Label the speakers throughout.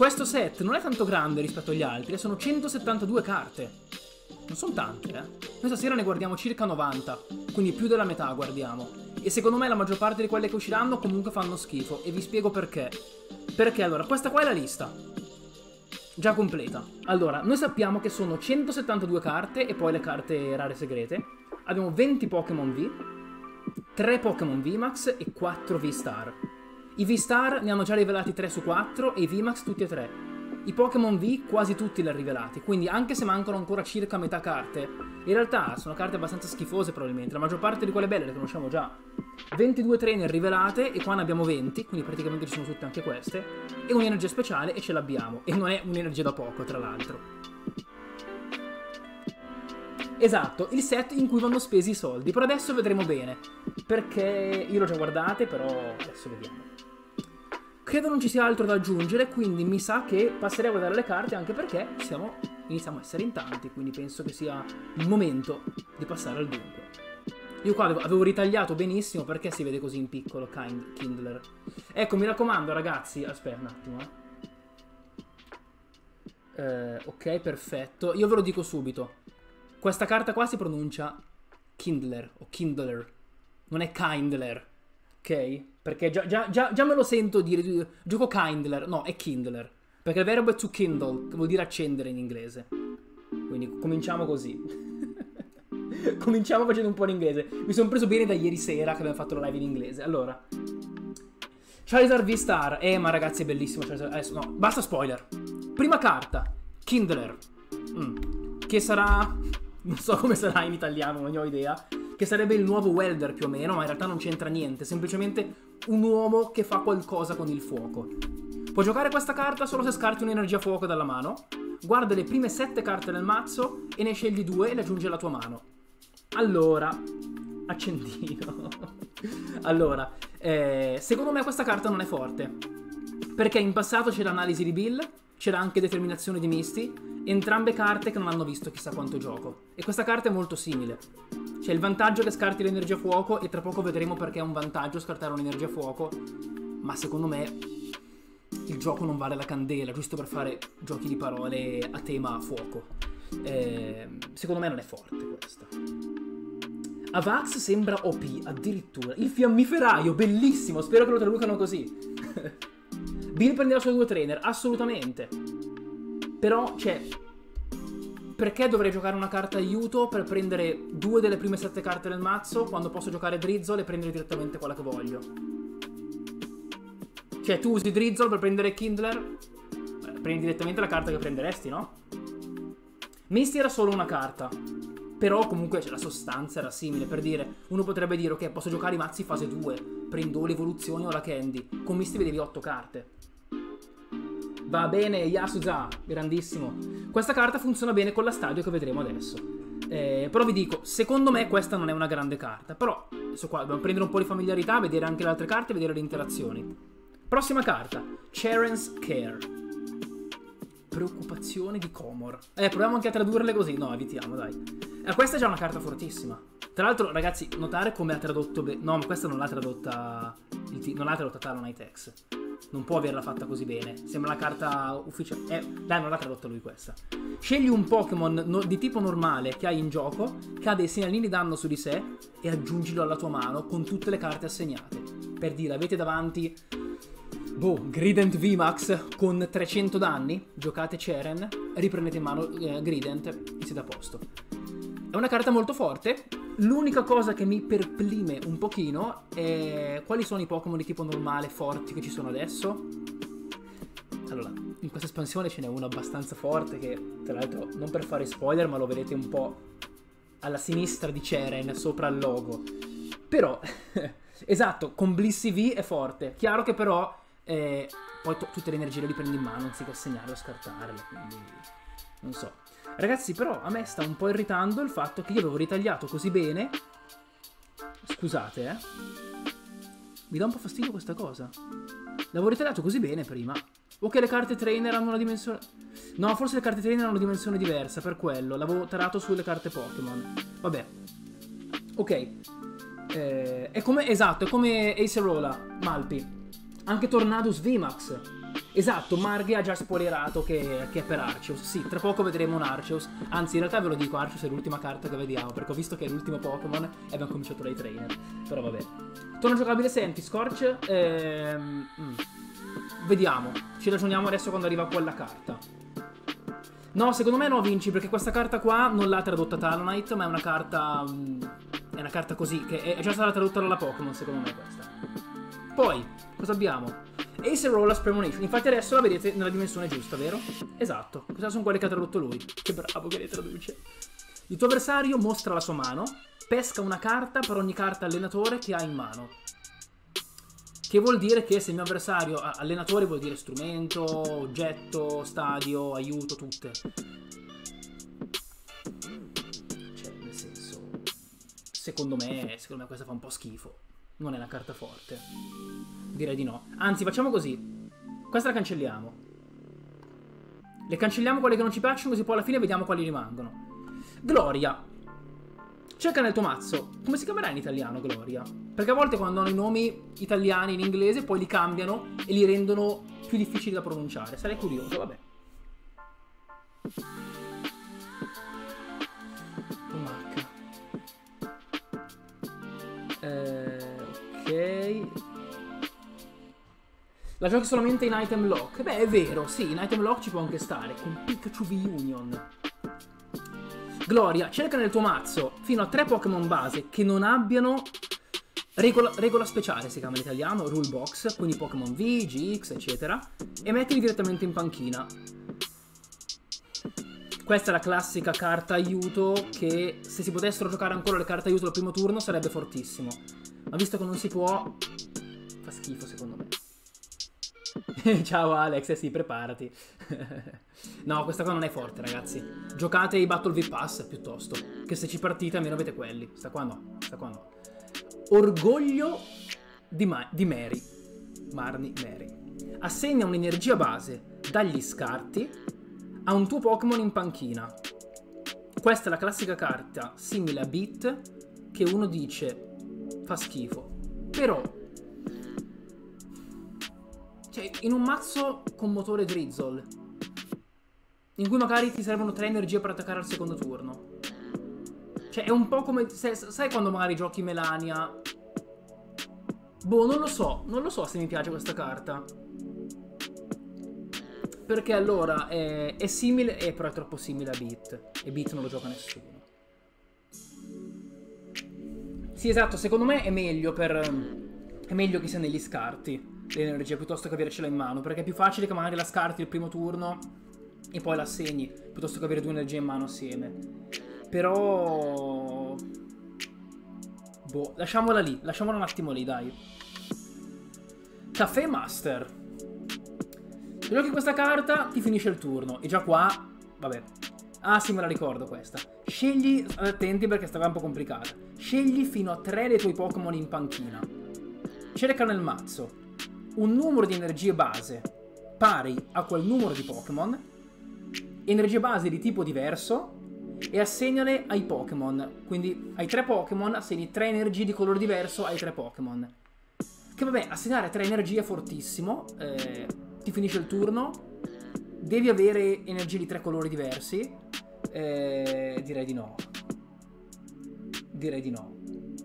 Speaker 1: Questo set non è tanto grande rispetto agli altri, sono 172 carte. Non sono tante, eh. Noi stasera ne guardiamo circa 90, quindi più della metà guardiamo. E secondo me la maggior parte di quelle che usciranno comunque fanno schifo, e vi spiego perché. Perché allora, questa qua è la lista. Già completa. Allora, noi sappiamo che sono 172 carte e poi le carte rare segrete. Abbiamo 20 Pokémon V, 3 Pokémon VMAX e 4 V-Star. I V-Star ne hanno già rivelati 3 su 4 e i VMAX tutti e 3. I Pokémon V quasi tutti li ha rivelati, quindi anche se mancano ancora circa metà carte, in realtà sono carte abbastanza schifose probabilmente, la maggior parte di quelle belle le conosciamo già. 22 trainer rivelate e qua ne abbiamo 20, quindi praticamente ci sono tutte anche queste, e un'energia speciale e ce l'abbiamo, e non è un'energia da poco tra l'altro. Esatto, il set in cui vanno spesi i soldi, però adesso vedremo bene, perché io l'ho già guardate, però adesso vediamo. Credo non ci sia altro da aggiungere, quindi mi sa che passerei a guardare le carte, anche perché iniziamo a essere in tanti, quindi penso che sia il momento di passare al dunque. Io qua avevo ritagliato benissimo perché si vede così in piccolo Kindler. Ecco, mi raccomando ragazzi, aspetta un attimo. Ok, perfetto. Io ve lo dico subito. Questa carta qua si pronuncia Kindler o Kindler, non è Kindler, ok? Perché già me lo sento dire, gioco Kindler, no, è Kindler. Perché il verbo è to kindle, che vuol dire accendere in inglese. Quindi cominciamo così. Cominciamo facendo un po' in inglese. Mi sono preso bene da ieri sera che abbiamo fatto la live in inglese. Allora, Charizard V-Star. Ma ragazzi è bellissimo Charizard. Adesso no, basta spoiler. Prima carta, Kindler. Che sarà... non so come sarà in italiano, non ne ho idea. Che sarebbe il nuovo Welder più o meno, ma in realtà non c'entra niente. Semplicemente un uomo che fa qualcosa con il fuoco. Puoi giocare questa carta solo se scarti un'energia fuoco dalla mano. Guarda le prime 7 carte del mazzo e ne scegli 2 e le aggiungi alla tua mano. Allora, accendino. Allora, secondo me questa carta non è forte. Perché in passato c'era analisi di Bill, c'era anche determinazione di Misty, entrambe carte che non hanno visto chissà quanto gioco. E questa carta è molto simile. C'è il vantaggio che scarti l'energia fuoco e tra poco vedremo perché è un vantaggio scartare un'energia fuoco. Ma secondo me il gioco non vale la candela, giusto per fare giochi di parole a tema fuoco. Secondo me non è forte questa. Avax sembra OP, addirittura. Il fiammiferaio, bellissimo, spero che lo traducano così. Bill prenderà solo 2 trainer, assolutamente. Però, cioè, perché dovrei giocare una carta aiuto per prendere 2 delle prime 7 carte del mazzo quando posso giocare Drizzle e prendere direttamente quella che voglio? Cioè, tu usi Drizzle per prendere Kindler, prendi direttamente la carta che prenderesti, no? Misty era solo una carta, però comunque la sostanza era simile. Per dire, uno potrebbe dire, ok, posso giocare i mazzi fase 2, prendo l'evoluzione o la Candy. Con Misty vedevi 8 carte. Va bene, Yasuza, grandissimo. Questa carta funziona bene con la stadio che vedremo adesso. Però vi dico, secondo me questa non è una grande carta. Però, adesso qua dobbiamo prendere un po' di familiarità, vedere anche le altre carte e vedere le interazioni. Prossima carta, Charen's Care. Preoccupazione di Comor. Proviamo anche a tradurle così. No, evitiamo, dai. Questa è già una carta fortissima. Tra l'altro, ragazzi, notare come ha tradotto... no, ma questa non l'ha tradotta... non l'ha tradotta Talonite X. Non può averla fatta così bene. Sembra la carta ufficiale. Dai, non l'ha tradotta lui questa. Scegli un Pokémon di tipo normale che hai in gioco, che ha dei segnalini danno su di sé, e aggiungilo alla tua mano con tutte le carte assegnate. Per dire, avete davanti... Grident VMAX con 300 danni, giocate Cheren, riprendete in mano Grident e siete a posto. È una carta molto forte. L'unica cosa che mi perplime un pochino è quali sono i Pokémon di tipo normale forti che ci sono adesso. Allora, in questa espansione ce n'è uno abbastanza forte che, tra l'altro, non per fare spoiler, ma lo vedete un po' alla sinistra di Cheren, sopra il logo. Però, esatto, con Blissey V è forte. Chiaro che però... poi tutte le energie le riprendi in mano anziché assegnarle o scartarle, quindi non so. Ragazzi, però a me sta un po' irritando il fatto che io avevo ritagliato così bene. Scusate, mi dà un po' fastidio questa cosa. L'avevo ritagliato così bene prima. Ok, le carte trainer hanno una dimensione... no, forse le carte trainer hanno una dimensione diversa, per quello l'avevo tarato sulle carte Pokémon. Vabbè. Ok. È come... esatto, è come Acerola, Malpi. Anche Tornadus VMAX. Esatto, Marghe ha già spoilerato che è per Arceus. Sì, tra poco vedremo un Arceus. Anzi, in realtà ve lo dico, Arceus è l'ultima carta che vediamo, perché ho visto che è l'ultimo Pokémon e abbiamo cominciato dai trainer. Però vabbè. Torno giocabile, senti, Scorch. Vediamo. Ci ragioniamo adesso quando arriva quella carta. No, secondo me no, Vinci, perché questa carta qua non l'ha tradotta Talonite, ma è una carta... è una carta così, che è già stata tradotta dalla Pokémon, secondo me questa. Poi, cosa abbiamo? Ace Rolla Premonition. Infatti adesso la vedete nella dimensione giusta, vero? Esatto. Queste sono quelle che ha tradotto lui. Che bravo che le traduce. Il tuo avversario mostra la sua mano, pesca una carta per ogni carta allenatore che ha in mano. Che vuol dire che se il mio avversario... allenatore vuol dire strumento, oggetto, stadio, aiuto, tutte. Cioè, nel senso... Secondo me questa fa un po' schifo. Non è una carta forte. Direi di no. Anzi, facciamo così. Questa la cancelliamo. Le cancelliamo quelle che non ci piacciono, così poi alla fine vediamo quali rimangono. Gloria. Cerca nel tuo mazzo. Come si chiamerà in italiano Gloria? Perché a volte quando hanno i nomi italiani in inglese poi li cambiano e li rendono più difficili da pronunciare. Sarei curioso, vabbè. Ok. La giochi solamente in item lock. Beh, è vero, sì, in item lock ci può anche stare. Con Pikachu V-Union. Gloria, cerca nel tuo mazzo fino a 3 Pokémon base che non abbiano regola speciale, si chiama in italiano, rule box, quindi Pokémon V, GX, eccetera, e mettili direttamente in panchina. Questa è la classica carta aiuto che se si potessero giocare ancora le carte aiuto al primo turno sarebbe fortissimo. Ma visto che non si può, fa schifo secondo me. Ciao Alex, sì, preparati. No, questa qua non è forte, ragazzi. Giocate i Battle V-Pass piuttosto, che se ci partite almeno avete quelli. Sta qua no, sta qua no. Orgoglio di Mary. Marnie Mary. Assegna un'energia base dagli scarti a un tuo Pokémon in panchina. Questa è la classica carta simile a Beat che uno dice fa schifo. Però cioè, in un mazzo con motore Drizzle, in cui magari ti servono 3 energie per attaccare al secondo turno. Cioè, è un po' come... sai quando magari giochi Melania? Boh, non lo so se mi piace questa carta. Perché allora è simile, però è troppo simile a Beat. E Beat non lo gioca nessuno. Sì, esatto, secondo me è meglio che sia negli scarti l'energia piuttosto che avercela in mano, perché è più facile che magari la scarti il primo turno e poi la assegni, piuttosto che avere 2 energie in mano assieme. Però boh, lasciamola lì, lasciamola un attimo lì, dai. Caffè Master. Se giochi questa carta ti finisce il turno. E già qua, vabbè. Ah sì, me la ricordo questa. Scegli, attenti perché stava un po' complicata. Scegli fino a 3 dei tuoi Pokémon in panchina. Cerca nel mazzo un numero di energie base pari a quel numero di Pokémon, energie base di tipo diverso, e assegnale ai Pokémon. Quindi ai 3 Pokémon assegni 3 energie di colore diverso ai 3 Pokémon. Che vabbè, assegnare 3 energie è fortissimo. Ti finisce il turno. Devi avere energie di 3 colori diversi. Direi di no. Direi di no.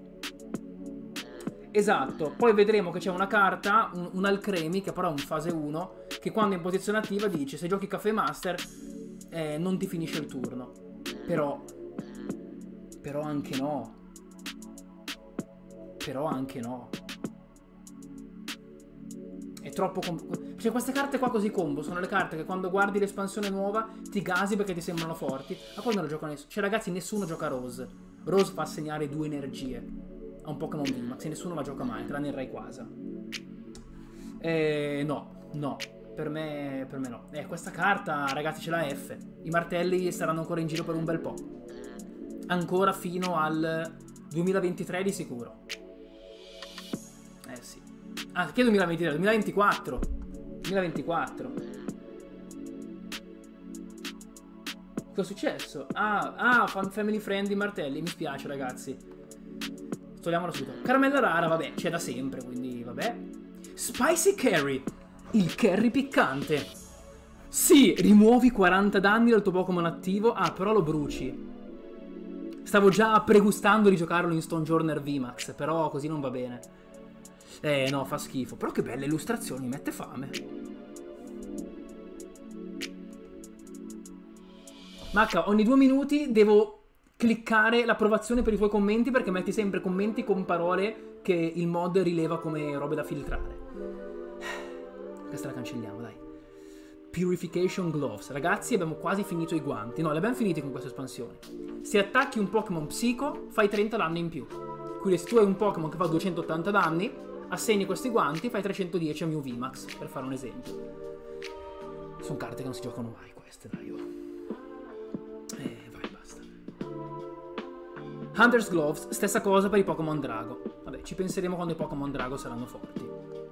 Speaker 1: Esatto, poi vedremo che c'è una carta, un Alcremie, che però è un fase 1, che quando è in posizione attiva dice se giochi Caffè Master non ti finisce il turno. Però anche no. Però anche no. È troppo cioè queste carte qua così combo sono le carte che quando guardi l'espansione nuova ti gasi perché ti sembrano forti, ma poi non lo gioca nessuno. Cioè ragazzi, nessuno gioca Rose. Rose fa assegnare 2 energie a un Pokémon VMAX e nessuno la gioca mai, tranne il Rayquaza. No, per me no. Questa carta, ragazzi, ce l'ha F. I martelli saranno ancora in giro per un bel po'. Ancora fino al 2023 di sicuro. Sì. Ah, che 2023? 2024. 2024. Cosa è successo? Family friendly martelli. Mi spiace, ragazzi. Togliamola subito. Caramella rara, vabbè, c'è da sempre, quindi vabbè. Spicy Curry. Il Kerry piccante. Sì, rimuovi 40 danni dal tuo Pokémon attivo. Ah, però lo bruci. Stavo già pregustando di giocarlo in Stonejourner VMAX, però così non va bene. No, fa schifo. Però che belle illustrazioni, mette fame. Macca, ogni 2 minuti devo cliccare l'approvazione per i tuoi commenti, perché metti sempre commenti con parole che il mod rileva come robe da filtrare. Questa la cancelliamo, dai. Purification Gloves. Ragazzi, abbiamo quasi finito i guanti. No, li abbiamo finiti con questa espansione. Se attacchi un Pokémon psico, fai 30 danni in più. Quindi se tu hai un Pokémon che fa 280 danni, assegni questi guanti, fai 310 a Mew VMAX, per fare un esempio. Sono carte che non si giocano mai queste, dai. Vai, basta. Hunter's Gloves, stessa cosa per i Pokémon Drago. Vabbè, ci penseremo quando i Pokémon Drago saranno forti.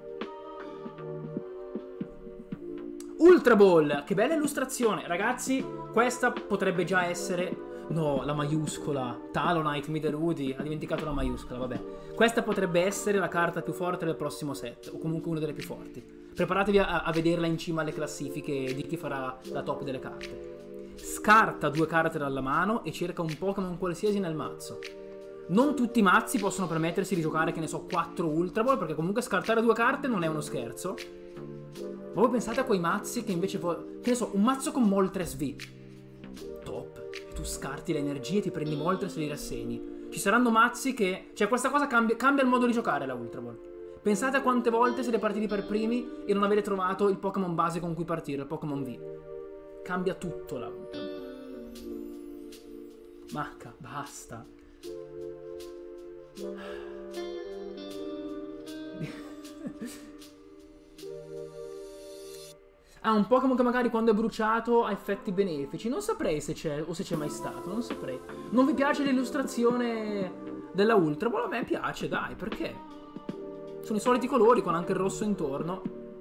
Speaker 1: Ultra Ball, che bella illustrazione. Ragazzi, questa potrebbe già essere... No, la maiuscola. Talonite, Mideruti, ha dimenticato la maiuscola, vabbè. Questa potrebbe essere la carta più forte del prossimo set, o comunque una delle più forti. Preparatevi a vederla in cima alle classifiche di chi farà la top delle carte. Scarta 2 carte dalla mano e cerca un Pokémon qualsiasi nel mazzo. Non tutti i mazzi possono permettersi di giocare, che ne so, 4 Ultra Ball, perché comunque scartare 2 carte non è uno scherzo. Ma voi pensate a quei mazzi che invece... Che ne so, un mazzo con Moltres V. Top. E tu scarti le energie, ti prendi Moltres e li rassegni. Ci saranno mazzi che... Cioè, questa cosa cambia il modo di giocare la Ultra Ball. Pensate a quante volte siete partiti per primi e non avete trovato il Pokémon base con cui partire, il Pokémon V. Cambia tutto la Ultra Ball. Macca, basta. Ah, un Pokémon che magari quando è bruciato ha effetti benefici. Non saprei se c'è o se c'è mai stato, non saprei. Non vi piace l'illustrazione della Ultra Ball? A me piace, dai, perché? Sono i soliti colori con anche il rosso intorno.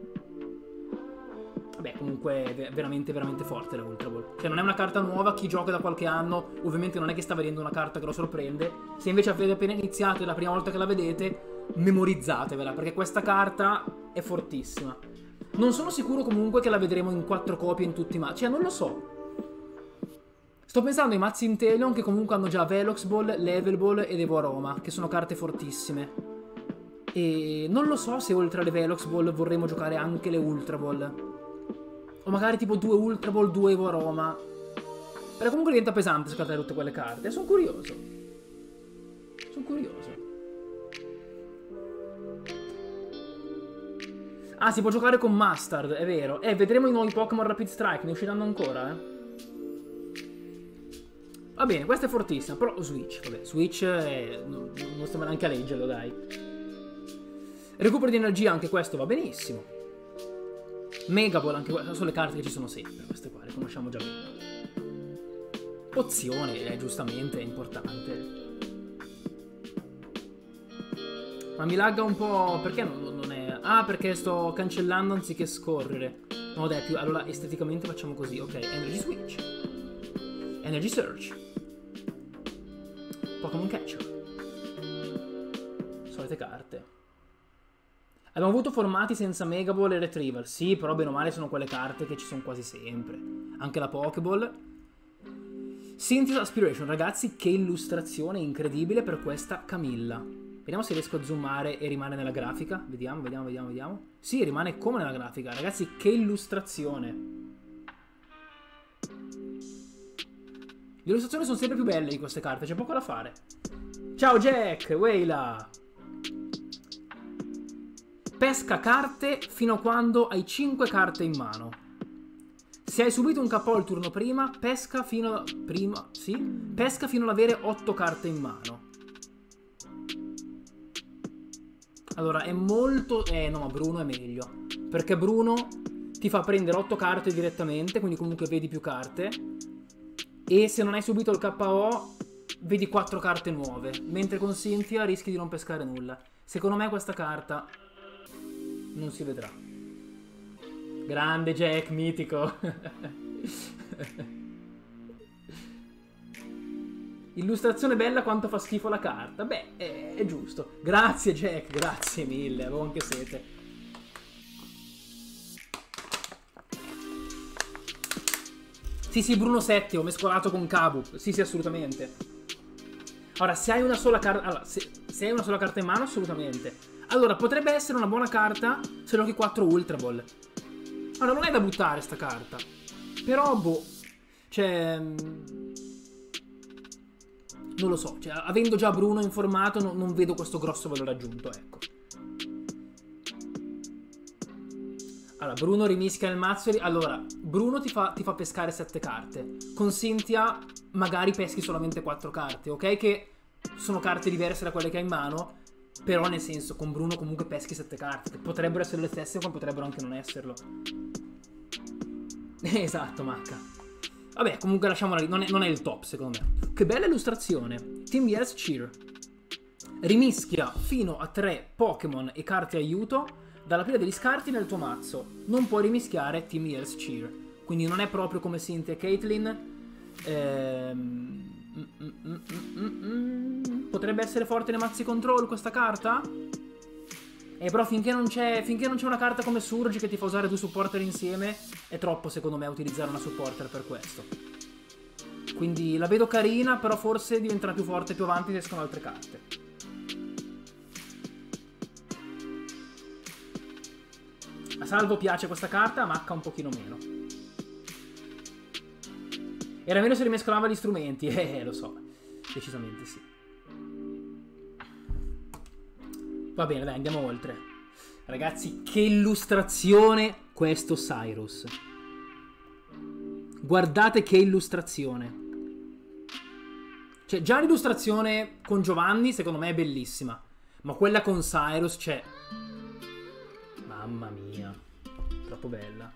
Speaker 1: Vabbè, comunque è veramente, veramente forte la Ultra Ball. Cioè non è una carta nuova, chi gioca da qualche anno ovviamente non è che sta vedendo una carta che lo sorprende. Se invece avete appena iniziato e è la prima volta che la vedete, memorizzatevela, perché questa carta è fortissima. Non sono sicuro comunque che la vedremo in 4 copie in tutti i mazzi. Cioè, non lo so. Sto pensando ai mazzi Inteleon che comunque hanno già Velox Ball, Level Ball ed Evo Aroma, che sono carte fortissime. E non lo so se oltre alle Velox Ball vorremmo giocare anche le Ultra Ball. O magari tipo 2 Ultra Ball, 2 Evo Aroma. Però comunque diventa pesante scartare tutte quelle carte. Sono curioso. Sono curioso. Ah, si può giocare con Mustard, è vero. Vedremo i nuovi Pokémon Rapid Strike, ne usciranno ancora, Va bene, questa è fortissima, però Switch, vabbè, Switch non stiamo neanche a leggerlo, dai. Recupero di energia, anche questo va benissimo. Mega Ball, anche queste sono le carte che ci sono sempre, queste qua, le conosciamo già bene. Pozione, giustamente, è importante. Ma mi lagga un po', perché non è... Ah, perché sto cancellando anziché scorrere. No, dai, allora esteticamente facciamo così. Ok, Energy Switch. Energy Search. Pokémon Catcher. Solite carte. Abbiamo avuto formati senza Mega Ball e Retrieval. Sì, però bene o male sono quelle carte che ci sono quasi sempre. Anche la Pokéball. Synthesis Aspiration. Ragazzi, che illustrazione incredibile per questa Camilla. Vediamo se riesco a zoomare e rimane nella grafica. Vediamo. Sì, rimane come nella grafica. Ragazzi, che illustrazione. Le illustrazioni sono sempre più belle di queste carte, c'è poco da fare. Ciao Jack, Weila. Pesca carte fino a quando hai 5 carte in mano. Se hai subito un KO il turno prima, pesca fino ad avere 8 carte in mano. Allora, è molto... no, ma Bruno è meglio. Perché Bruno ti fa prendere 8 carte direttamente, quindi comunque vedi più carte. E se non hai subito il KO, vedi 4 carte nuove. Mentre con Cynthia rischi di non pescare nulla. Secondo me questa carta non si vedrà. Grande Jack, mitico. Illustrazione bella, quanto fa schifo la carta. Beh, è giusto. Grazie Jack, grazie mille, avevo anche sete. Sì, Bruno 7, ho mescolato con Kabu. Sì, assolutamente. Ora, se hai una sola carta... Allora, se hai una sola carta in mano, assolutamente. Allora, potrebbe essere una buona carta se giochi 4 Ultra Ball. Allora, non è da buttare sta carta. Però, boh... Cioè... Non lo so. Cioè, avendo già Bruno informato, non vedo questo grosso valore aggiunto, ecco. Allora, Bruno rimischia il mazzo. Allora, Bruno ti fa pescare 7 carte. Con Cynthia magari peschi solamente 4 carte, ok? Che sono carte diverse da quelle che hai in mano. Però nel senso, con Bruno comunque peschi 7 carte. Che potrebbero essere le stesse, ma potrebbero anche non esserlo. Esatto, Macca. Vabbè, comunque lasciamola lì. Non è il top, secondo me. Che bella illustrazione. Team Yell's Cheer. Rimischia fino a 3 Pokémon e carte aiuto dalla pila degli scarti nel tuo mazzo. Non puoi rimischiare Team Yell's Cheer. Quindi non è proprio come Cynthia e Caitlyn. Potrebbe essere forte nei mazzi control questa carta? Però finché non c'è una carta come Surge che ti fa usare 2 supporter insieme, è troppo secondo me utilizzare una supporter per questo. Quindi la vedo carina, però forse diventerà più forte più avanti se escono altre carte. A Salvo piace questa carta, a Macca un pochino meno. Era meglio se rimescolava gli strumenti, lo so. Decisamente sì. Va bene, dai, andiamo oltre. Ragazzi, che illustrazione questo Cyrus. Guardate che illustrazione. Cioè, già l'illustrazione con Giovanni, secondo me, è bellissima. Ma quella con Cyrus, cioè... Mamma mia. Troppo bella.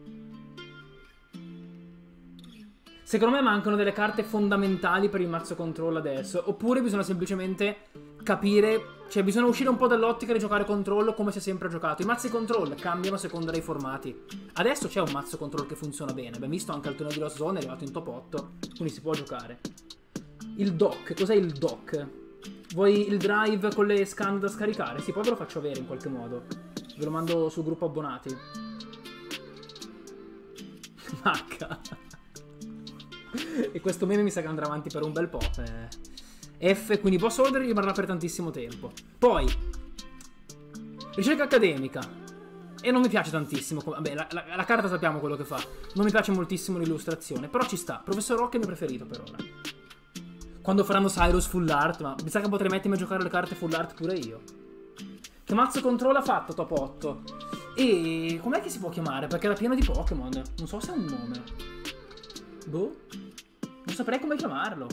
Speaker 1: Secondo me mancano delle carte fondamentali per il mazzo control adesso. Oppure bisogna semplicemente capire... Cioè bisogna uscire un po' dall'ottica di giocare controllo come si è sempre giocato. I mazzi control cambiano a seconda dei formati. Adesso c'è un mazzo control che funziona bene. Abbiamo visto anche al torneo di Lost Zone, è arrivato in top 8. Quindi si può giocare. Il dock, cos'è il dock? Vuoi il drive con le scan da scaricare? Sì, poi ve lo faccio avere in qualche modo. Ve lo mando sul gruppo abbonati. Macca. E questo meme mi sa che andrà avanti per un bel po'. F, quindi boss order rimarrà per tantissimo tempo. Poi ricerca accademica. E non mi piace tantissimo. Vabbè, la carta sappiamo quello che fa. Non mi piace moltissimo l'illustrazione, però ci sta. Professor Rock è il mio preferito per ora. Quando faranno Cyrus full art, ma mi sa che potrei mettermi a giocare le carte full art pure io. Che mazzo control ha fatto top 8? E com'è che si può chiamare? Perché era pieno di Pokémon. Non so se ha un nome. Boh. Non saprei come chiamarlo.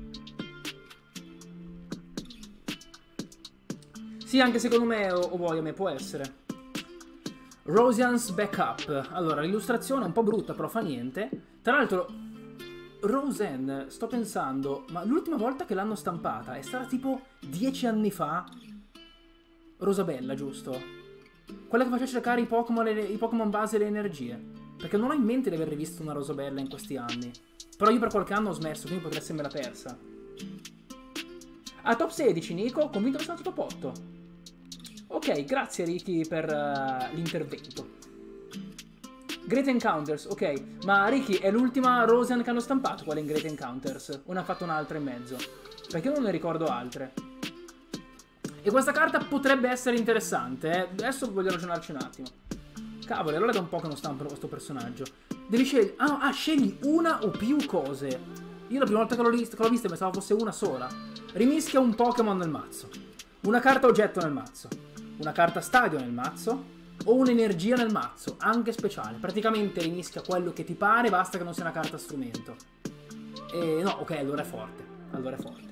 Speaker 1: Sì, anche secondo me o voglio me può essere. Rosian's Backup. Allora, l'illustrazione è un po' brutta, però fa niente. Tra l'altro, Roseanne, sto pensando, ma l'ultima volta che l'hanno stampata è stata tipo 10 anni fa. Rosabella, giusto? Quella che faceva cercare i Pokémon base e le energie. Perché non ho in mente di aver rivisto una Rosabella in questi anni. Però io per qualche anno ho smesso, quindi potrei essermela persa. Ah, top 16, Nico. Convinto che sono stato top 8. Ok, grazie Ricky per l'intervento. Great Encounters, ok. Ma Ricky, è l'ultima Roseanne che hanno stampato quella in Great Encounters? O ne ha fatto un'altra in mezzo? Perché io non ne ricordo altre. E questa carta potrebbe essere interessante, eh. Adesso voglio ragionarci un attimo. Cavolo, allora è da un po' che non stampano questo personaggio. Devi scegliere... Ah, scegli una o più cose. Io la prima volta che l'ho vista pensavo fosse una sola. Rimischia un Pokémon nel mazzo. Una carta oggetto nel mazzo. Una carta stadio nel mazzo. O un'energia nel mazzo, anche speciale. Praticamente rimischia quello che ti pare, basta che non sia una carta strumento. E no, ok, allora è forte. Allora è forte.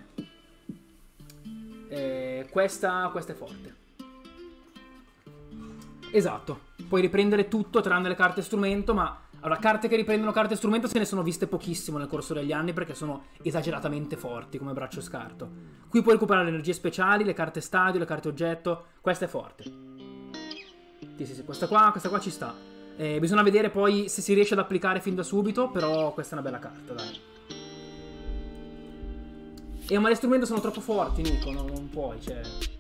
Speaker 1: Questa è forte. Esatto. Puoi riprendere tutto tranne le carte strumento, ma... Allora, carte che riprendono carte strumento se ne sono viste pochissimo nel corso degli anni perché sono esageratamente forti come braccio scarto. Qui puoi recuperare le energie speciali, le carte stadio, le carte oggetto. Questa è forte. Sì, questa qua ci sta. Bisogna vedere poi se si riesce ad applicare fin da subito, però questa è una bella carta, dai. Ma le strumento sono troppo forti, Nico, non puoi, cioè...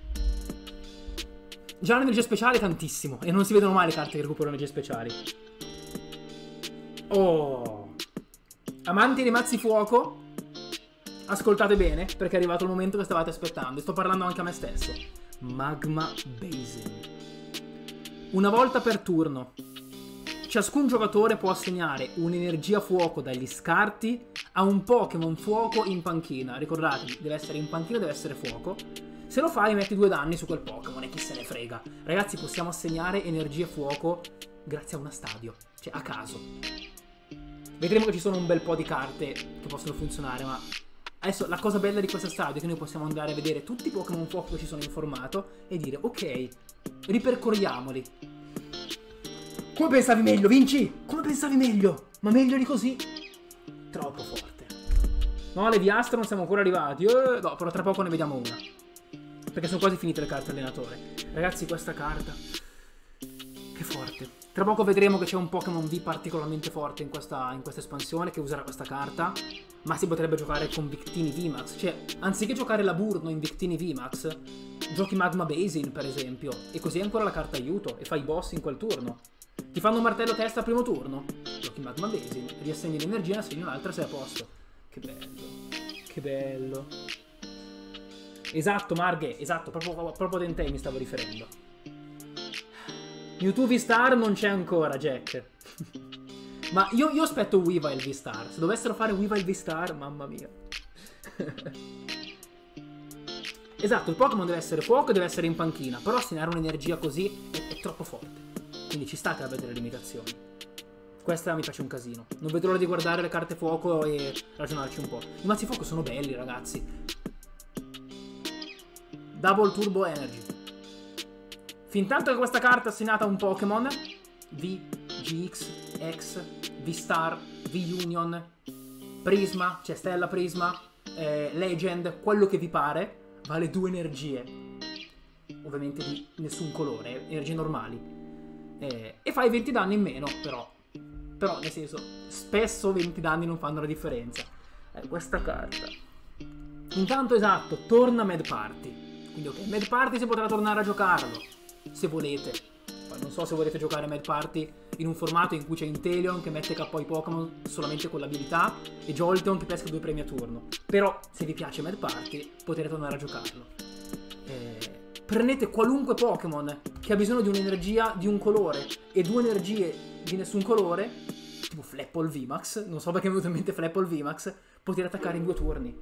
Speaker 1: Già l'energia speciale è tantissimo, e non si vedono mai le carte che recuperano energie speciali. Oh! Amanti dei mazzi fuoco, ascoltate bene, perché è arrivato il momento che stavate aspettando. E sto parlando anche a me stesso. Magma Basin. Una volta per turno, ciascun giocatore può assegnare un'energia fuoco dagli scarti a un Pokémon fuoco in panchina. Ricordatevi, deve essere in panchina, deve essere fuoco. Se lo fai metti 2 danni su quel Pokémon e chi se ne frega. Ragazzi, possiamo assegnare energia fuoco grazie a una stadio, cioè a caso. Vedremo che ci sono un bel po' di carte che possono funzionare, ma adesso la cosa bella di questa stadio è che noi possiamo andare a vedere tutti i Pokémon fuoco che ci sono in formato e dire ok, ripercorriamoli. Come pensavi meglio, Vinci? Come pensavi meglio? Ma meglio di così? Troppo forte. No, le Viastra non siamo ancora arrivati. No, però tra poco ne vediamo una. Perché sono quasi finite le carte allenatore. Ragazzi, questa carta, che forte. Tra poco vedremo che c'è un Pokémon V particolarmente forte in questa espansione che userà questa carta. Ma si potrebbe giocare con Victini VMAX. Cioè, anziché giocare la Burno in Victini VMAX, giochi Magma Basin, per esempio. E così hai ancora la carta aiuto e fai i boss in quel turno. Ti fanno un martello testa al primo turno, giochi Magma Basin, riassegni l'energia, ne assegni un'altra e sei a posto. Che bello. Che bello. Esatto, Marghe, esatto, proprio a te mi stavo riferendo. Mewtwo V-Star non c'è ancora, Jack. Ma io aspetto Weavile V-Star. Se dovessero fare Weavile V-Star, mamma mia. Esatto, il Pokémon deve essere fuoco e deve essere in panchina. Però assegnare un'energia così è troppo forte. Quindi ci sta che abbia delle limitazioni. Questa mi piace un casino. Non vedo l'ora di guardare le carte fuoco e ragionarci un po'. I mazzi fuoco sono belli, ragazzi. Double Turbo Energy. Fintanto che questa carta è assegnata a un Pokémon V, GX, X, V-Star, V-Union, Prisma, cioè Stella Prisma, Legend, quello che vi pare, vale 2 energie. Ovviamente di nessun colore, energie normali. E fai 20 danni in meno, però nel senso, spesso 20 danni non fanno la differenza. Questa carta. Intanto, esatto, torna Mad Party. Quindi ok, Mad Party si potrà tornare a giocarlo, se volete. Poi non so se volete giocare Mad Party in un formato in cui c'è Inteleon che mette KO i Pokémon solamente con l'abilità e Jolteon che pesca 2 premi a turno. Però se vi piace Mad Party potete tornare a giocarlo. Prendete qualunque Pokémon che ha bisogno di un'energia di un colore e 2 energie di nessun colore, tipo Flapple VMAX, non so perché mi è venuto in mente Flapple VMAX, potete attaccare in 2 turni.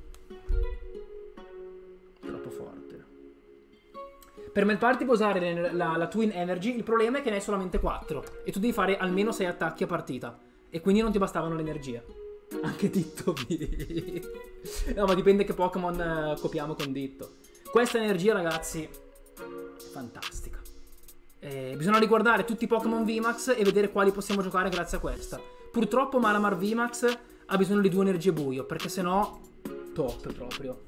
Speaker 1: Troppo forte. Per Mad Party puoi usare la Twin Energy, il problema è che ne hai solamente 4 e tu devi fare almeno 6 attacchi a partita e quindi non ti bastavano le energie. Anche Ditto V. No, ma dipende che Pokémon copiamo con Ditto. Questa energia, ragazzi, è fantastica. Bisogna riguardare tutti i Pokémon VMAX e vedere quali possiamo giocare grazie a questa. Purtroppo Malamar VMAX ha bisogno di 2 energie buio, perché sennò top proprio.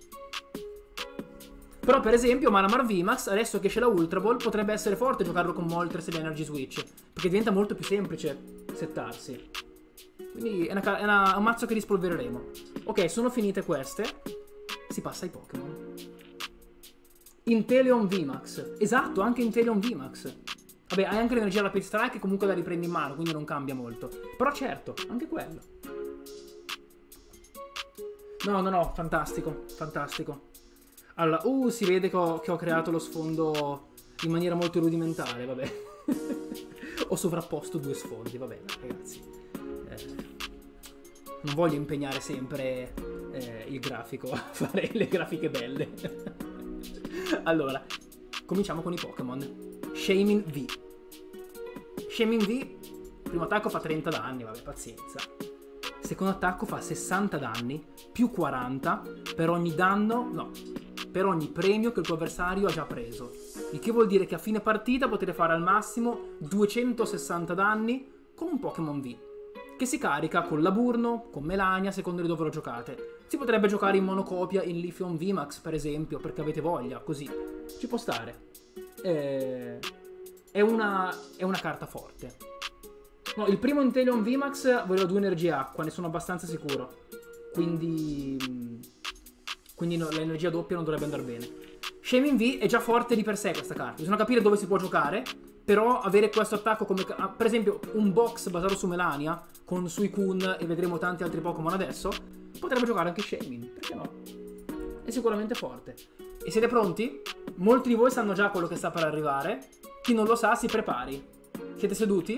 Speaker 1: Però per esempio Malamar VMAX, adesso che c'è la Ultra Ball, potrebbe essere forte giocarlo con Moltres e l'Energy Switch, perché diventa molto più semplice settarsi. Quindi è un mazzo che rispolvereremo. Ok, sono finite queste. Si passa ai Pokémon. Inteleon VMAX. Esatto, anche Inteleon VMAX. Vabbè, hai anche l'energia Rapid Strike, comunque la riprendi in mano, quindi non cambia molto. Però certo, anche quello. No, fantastico, fantastico. Allora, si vede che ho creato lo sfondo in maniera molto rudimentale, vabbè. Ho sovrapposto 2 sfondi, vabbè, ragazzi. Non voglio impegnare sempre il grafico a fare le grafiche belle. Allora, cominciamo con i Pokémon. Shaymin V. Shaymin V, primo attacco fa 30 danni, vabbè, pazienza. Secondo attacco fa 60 danni, più 40 per ogni danno, no, per ogni premio che il tuo avversario ha già preso. Il che vuol dire che a fine partita potete fare al massimo 260 danni con un Pokémon V, che si carica con Laburno, con Melania, secondo di dove lo giocate. Si potrebbe giocare in monocopia in Leafeon VMAX, per esempio, perché avete voglia, così. Ci può stare. È una carta forte. No, il primo Inteleon VMAX voleva 2 energie acqua, ne sono abbastanza sicuro. Quindi no, l'energia doppia non dovrebbe andare bene. Shaymin V è già forte di per sé questa carta. Bisogna capire dove si può giocare. Però avere questo attacco come... Per esempio un box basato su Melania con Suicune e vedremo tanti altri Pokémon adesso. Potrebbe giocare anche Shaymin. Perché no? È sicuramente forte. E siete pronti? Molti di voi sanno già quello che sta per arrivare. Chi non lo sa si prepari. Siete seduti?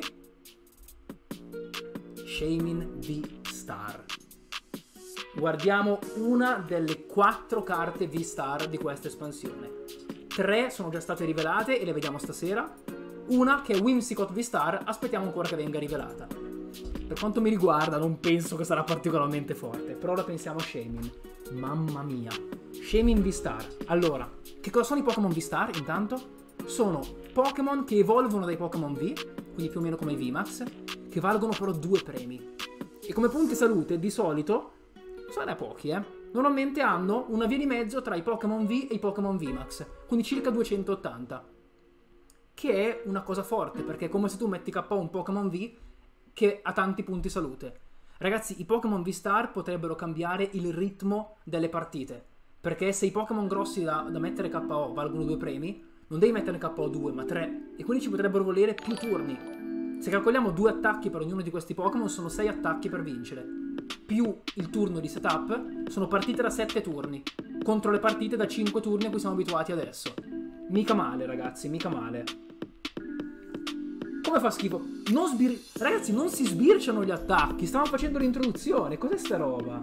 Speaker 1: Shaymin V-Star. Guardiamo una delle 4 carte V-Star di questa espansione. 3 sono già state rivelate e le vediamo stasera. Una, che è Whimsicott V-Star, aspettiamo ancora che venga rivelata. Per quanto mi riguarda non penso che sarà particolarmente forte, però ora pensiamo a Shaymin. Mamma mia. Shaymin V-Star. Allora, che cosa sono i Pokémon V-Star intanto? Sono Pokémon che evolvono dai Pokémon V, quindi più o meno come i VMAX, che valgono però 2 premi. E come punti salute, di solito, sono da pochi, normalmente hanno una via di mezzo tra i Pokémon V e i Pokémon VMAX, quindi circa 280. Che è una cosa forte, perché è come se tu metti KO un Pokémon V che ha tanti punti salute. Ragazzi, i Pokémon V-Star potrebbero cambiare il ritmo delle partite, perché se i Pokémon grossi da mettere KO valgono 2 premi, non devi metterne KO 2, ma 3, e quindi ci potrebbero volere più turni. Se calcoliamo 2 attacchi per ognuno di questi Pokémon, sono 6 attacchi per vincere. Più il turno di setup, sono partite da 7 turni, contro le partite da 5 turni a cui siamo abituati adesso. Mica male, ragazzi, mica male. Come fa schifo? Ragazzi, non si sbirciano gli attacchi. Stavamo facendo l'introduzione. Cos'è sta roba?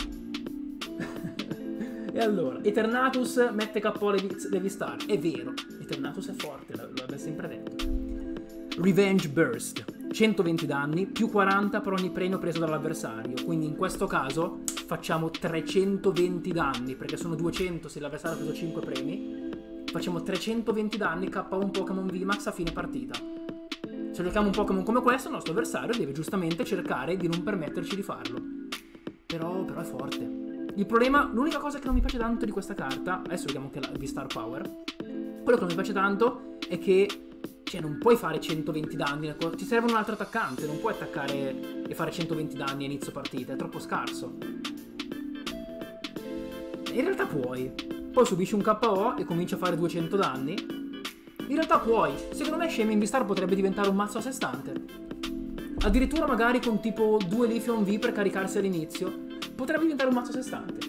Speaker 1: E allora, Eternatus mette KO le V-Star. È vero, Eternatus è forte, l'avete sempre detto. Revenge Burst. 120 danni, più 40 per ogni premio preso dall'avversario. Quindi in questo caso facciamo 320 danni, perché sono 200 se l'avversario ha preso 5 premi. Facciamo 320 danni, KO un Pokémon VMAX a fine partita. Se giochiamo un Pokémon come questo, il nostro avversario deve giustamente cercare di non permetterci di farlo. Però è forte. Il problema, l'unica cosa che non mi piace tanto di questa carta, adesso vediamo anche la V-Star Power, quello che non mi piace tanto è che, cioè, non puoi fare 120 danni, ti serve un altro attaccante, non puoi attaccare e fare 120 danni a inizio partita, è troppo scarso. In realtà puoi. Poi subisci un KO e cominci a fare 200 danni. In realtà puoi. Secondo me Shaymin V-Star potrebbe diventare un mazzo a sé stante. Addirittura magari con tipo 2 Leafeon V per caricarsi all'inizio. Potrebbe diventare un mazzo a sé stante.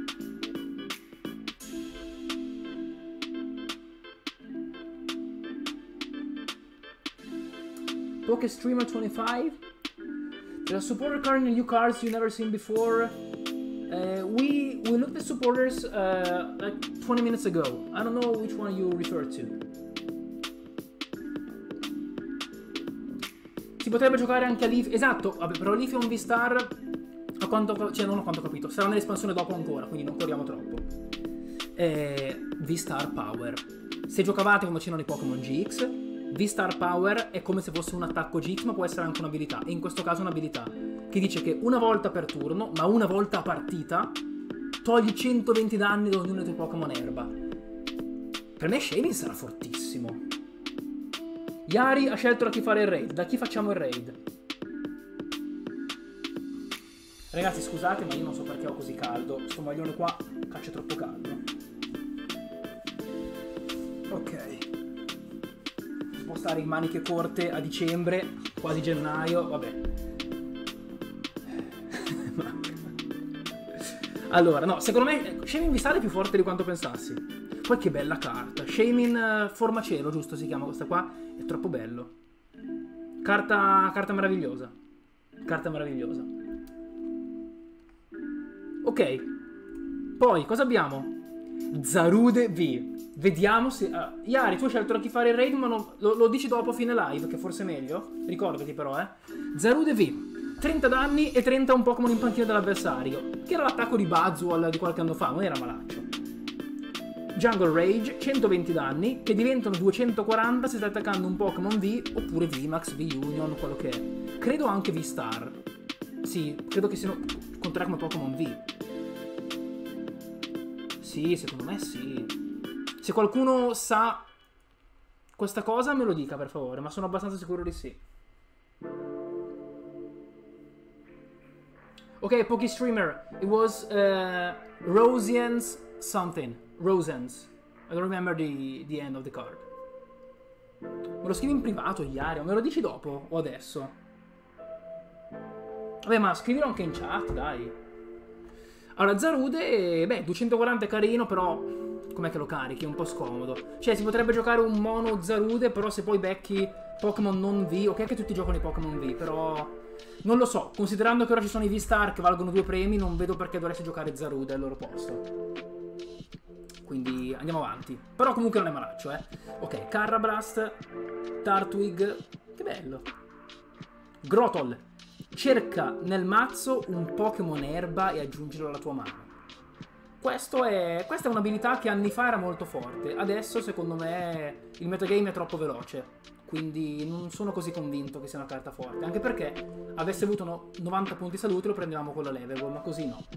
Speaker 1: Pokestreamer 25. There's a supporter card in the new cards you've never seen before. We looked at supporters like 20 minutes ago. I don't know which one you refer to. Si potrebbe giocare anche a Leaf. Esatto, vabbè, però Leafeon V-Star a quanto, cioè non a quanto ho capito, sarà nell'espansione dopo ancora, quindi non corriamo troppo. V-Star Power. Se giocavate quando c'erano i Pokémon GX, V-Star Power è come se fosse un attacco GX, ma può essere anche un'abilità, e in questo caso un'abilità che dice che una volta per turno, ma una volta a partita, togli 120 danni da ognuno dei tuoi Pokémon erba. Per me Shaymin sarà fortissimo. Yari ha scelto da chi fare il raid. Da chi facciamo il raid? Ragazzi, scusate, ma io non so perché ho così caldo. Sto maglione qua caccia troppo caldo. Ok. Si può stare in maniche corte a dicembre, quasi gennaio, vabbè. Allora, no, secondo me Shaymin V-Star è più forte di quanto pensassi. Poi che bella carta. Shaymin Formacielo, giusto si chiama questa qua. È troppo bello. Carta meravigliosa. Carta meravigliosa. Ok. Poi, cosa abbiamo? Zarude V. Vediamo se... Yari, tu hai scelto da chi fare il raid, ma non... lo dici dopo a fine live, che forse è meglio. Ricordati però, Zarude V. 30 danni e 30 un Pokémon in panchina dell'avversario. Che era l'attacco di Buzzwole di qualche anno fa, non era malaccio. Jungle Rage, 120 danni, che diventano 240 se stai attaccando un Pokémon V, oppure VMAX, V-Union, quello che è. Credo anche V-Star. Sì, credo che siano conterà come Pokémon V. Sì, secondo me sì. Se qualcuno sa questa cosa me lo dica per favore, ma sono abbastanza sicuro di sì. Ok, Pokestreamer. It was Rosians something. Rosens. I don't remember the end of the card. Me lo scrivi in privato, Iario? Me lo dici dopo o adesso? Vabbè, ma scrivilo anche in chat, dai. Allora, Zarude, beh, 240 è carino, però com'è che lo carichi? È un po' scomodo. Cioè, si potrebbe giocare un mono Zarude, però se poi becchi Pokémon non V, ok che tutti giocano i Pokémon V, però non lo so. Considerando che ora ci sono i V-Star che valgono 2 premi, non vedo perché dovresti giocare Zarude al loro posto. Quindi andiamo avanti. Però comunque non è malaccio, eh. Ok, Carrablast, Turtwig, che bello. Grotol. Cerca nel mazzo un Pokémon erba e aggiungilo alla tua mano. Questa è un'abilità che anni fa era molto forte. Adesso, secondo me, il metagame è troppo veloce. Quindi non sono così convinto che sia una carta forte. Anche perché avesse avuto 90 punti salute lo prendevamo con la level, ma così no.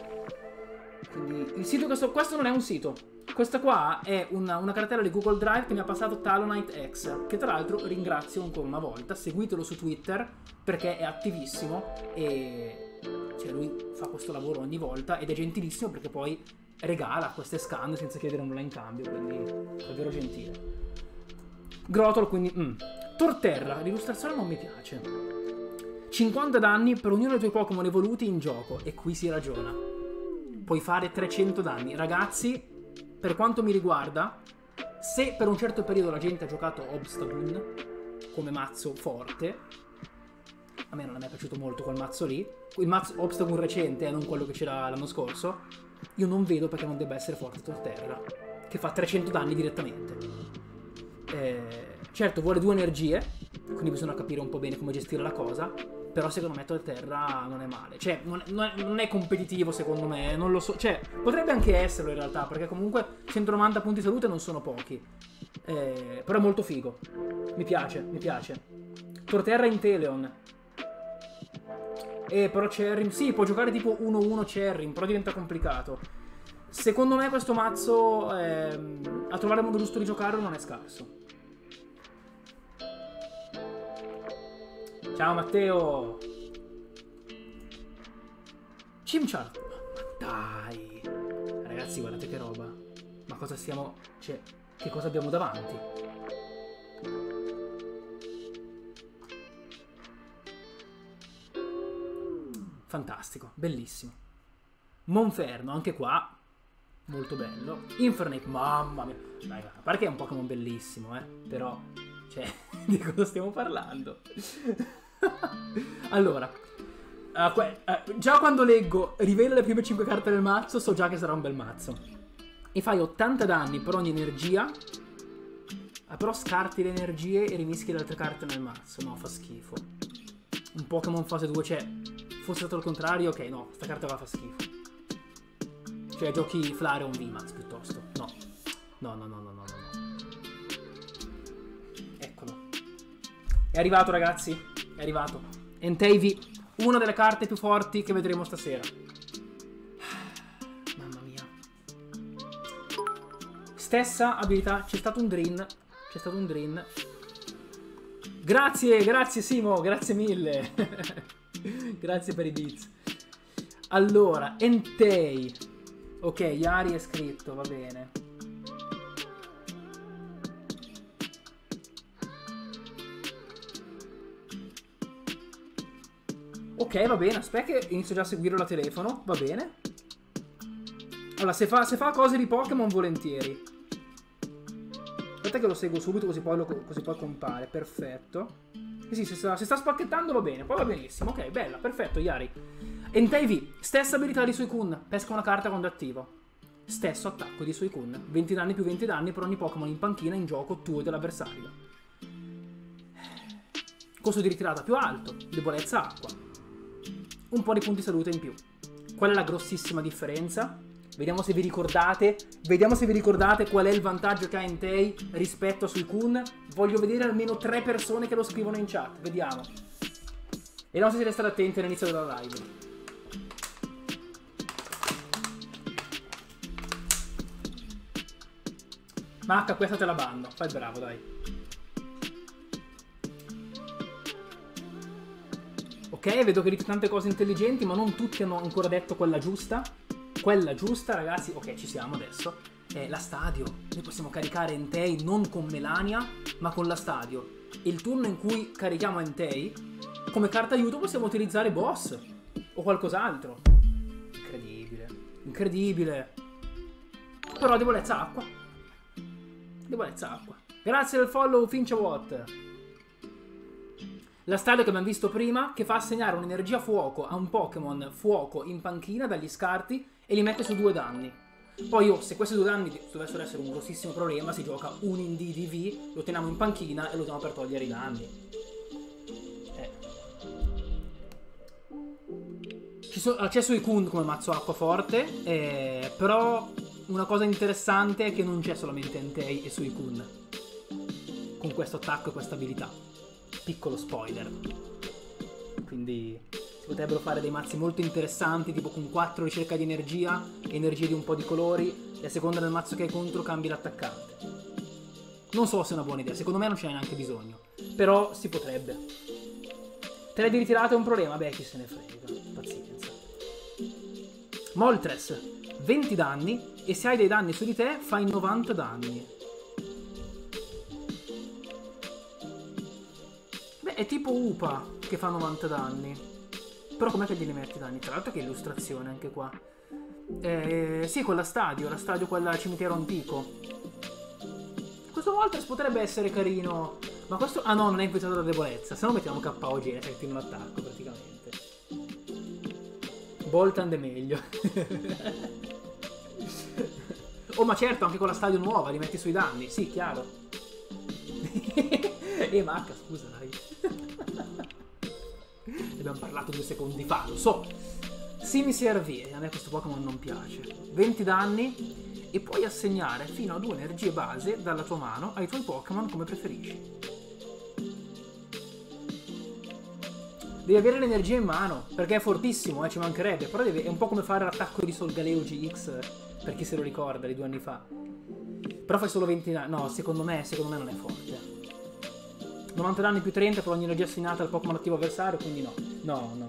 Speaker 1: Quindi il sito questo non è un sito. Questa qua è una cartella di Google Drive che mi ha passato Talonite X, che tra l'altro ringrazio ancora una volta. Seguitelo su Twitter perché è attivissimo e cioè lui fa questo lavoro ogni volta ed è gentilissimo perché poi regala queste scan senza chiedere nulla in cambio, quindi è davvero gentile. Grotol, quindi Torterra, l'illustrazione non mi piace. 50 danni per ognuno dei tuoi Pokémon evoluti in gioco, e qui si ragiona. Puoi fare 300 danni. Ragazzi, per quanto mi riguarda, se per un certo periodo la gente ha giocato Obstagoon come mazzo forte, a me non è mai piaciuto molto quel mazzo lì, il mazzo Obstagoon recente, non quello che c'era l'anno scorso, io non vedo perché non debba essere forte Torterra, che fa 300 danni direttamente. Certo, vuole 2 energie, quindi bisogna capire un po' bene come gestire la cosa. Però secondo me Torterra non è male. Cioè, non è competitivo secondo me. Non lo so. Cioè, potrebbe anche esserlo in realtà, perché comunque 190 punti salute non sono pochi. Però è molto figo. Mi piace, mi piace. Torterra in Teleon. Però Cherrim... Sì, può giocare tipo 1-1 Cherrim, però diventa complicato. Secondo me questo mazzo, a trovare il modo giusto di giocarlo, non è scarso. Ciao Matteo. Chimchar. Ma dai. Ragazzi, guardate che roba. Ma cosa stiamo... Cioè, che cosa abbiamo davanti? Fantastico, bellissimo. Monferno, anche qua molto bello. Infernape, mamma mia. Dai, a parte che è un Pokémon bellissimo, però, cioè, di cosa stiamo parlando? Allora, già quando leggo rivela le prime 5 carte del mazzo, so già che sarà un bel mazzo. E fai 80 danni per ogni energia. Però scarti le energie e rimischi le altre carte nel mazzo. No, fa schifo. Un Pokémon fase 2, cioè, fosse stato il contrario, ok, no, sta carta va fa schifo. Cioè, giochi Flareon VMAX piuttosto. No. No. Eccolo. È arrivato, ragazzi. È arrivato. Entei, una delle carte più forti che vedremo stasera. Mamma mia. Stessa abilità. C'è stato un Drain. Grazie Simo, grazie mille. Grazie per i beats. Allora, Entei. Ok, Yari è scritto, va bene. Ok, va bene, aspetta che inizio già a seguirlo da telefono, va bene. Allora, se fa cose di Pokémon, volentieri. Aspetta che lo seguo subito così poi compare, perfetto. Sì, se sta spacchettando va bene, poi va benissimo, ok, bella, perfetto, Yari. Entei V, stessa abilità di Suicune, pesca una carta quando è attivo. Stesso attacco di Suicune, 20 danni più 20 danni per ogni Pokémon in panchina in gioco tuo e dell'avversario. Costo di ritirata più alto, debolezza acqua. Un po' di punti salute in più. Qual è la grossissima differenza? Vediamo se vi ricordate qual è il vantaggio che ha Entei rispetto a Suicune. Voglio vedere almeno 3 persone che lo scrivono in chat, vediamo. Vediamo se siete stati attenti all'inizio della live. Macca, questa te la banno, fai il bravo, dai. Ok, vedo che dite tante cose intelligenti, ma non tutti hanno ancora detto quella giusta. Quella giusta, ragazzi. Ok, ci siamo adesso. la Stadio. Noi possiamo caricare Entei non con Melania, ma con la Stadio. E il turno in cui carichiamo Entei, come carta aiuto possiamo utilizzare Boss o qualcos'altro. Incredibile. Incredibile. Però debolezza acqua. Debolezza acqua. Grazie del follow, Finchawat. La Stadio che abbiamo visto prima, che fa assegnare un'energia fuoco a un Pokémon fuoco in panchina dagli scarti e li mette su 2 danni. Poi se questi 2 danni dovessero essere un grossissimo problema, si gioca un in DDV, lo teniamo in panchina e lo teniamo per togliere i danni. C'è Suicune come mazzo acqua forte, però una cosa interessante è che non c'è solamente Entei e Suicune con questo attacco e questa abilità. Piccolo spoiler. Quindi si potrebbero fare dei mazzi molto interessanti, tipo con 4 ricerca di energia, energie di un po' di colori, e a seconda del mazzo che hai contro cambi l'attaccante. Non so se è una buona idea, secondo me non ce n'è neanche bisogno, però si potrebbe. 3 di ritirata è un problema? Beh, chi se ne frega, pazienza. Moltres, 20 danni, e se hai dei danni su di te fai 90 danni. Beh, è tipo Upa che fa 90 danni. Però com'è che glieli metti i danni? Tra l'altro che illustrazione anche qua. Sì, con la Stadio quella cimitero antico. Questo Moltres potrebbe essere carino. Ma questo... Ah no, non è influenzato da debolezza. Se no mettiamo KO Genesect in un attacco praticamente. Boltand è meglio. Oh, ma certo, anche con la Stadio nuova li metti sui danni. Sì, chiaro. Macca, scusa, dai. Ne abbiamo parlato 2 secondi fa, lo so. Simi-CRV, a me questo Pokémon non piace. 20 danni e puoi assegnare fino a 2 energie base dalla tua mano ai tuoi Pokémon come preferisci. Devi avere l'energia in mano, perché è fortissimo, ci mancherebbe. Però è un po' come fare l'attacco di Solgaleo GX, per chi se lo ricorda, di 2 anni fa. Però fai solo 20 danni. No, secondo me non è forte. 90 danni più 30 per ogni energia assegnata al Pokémon attivo avversario, quindi no. No.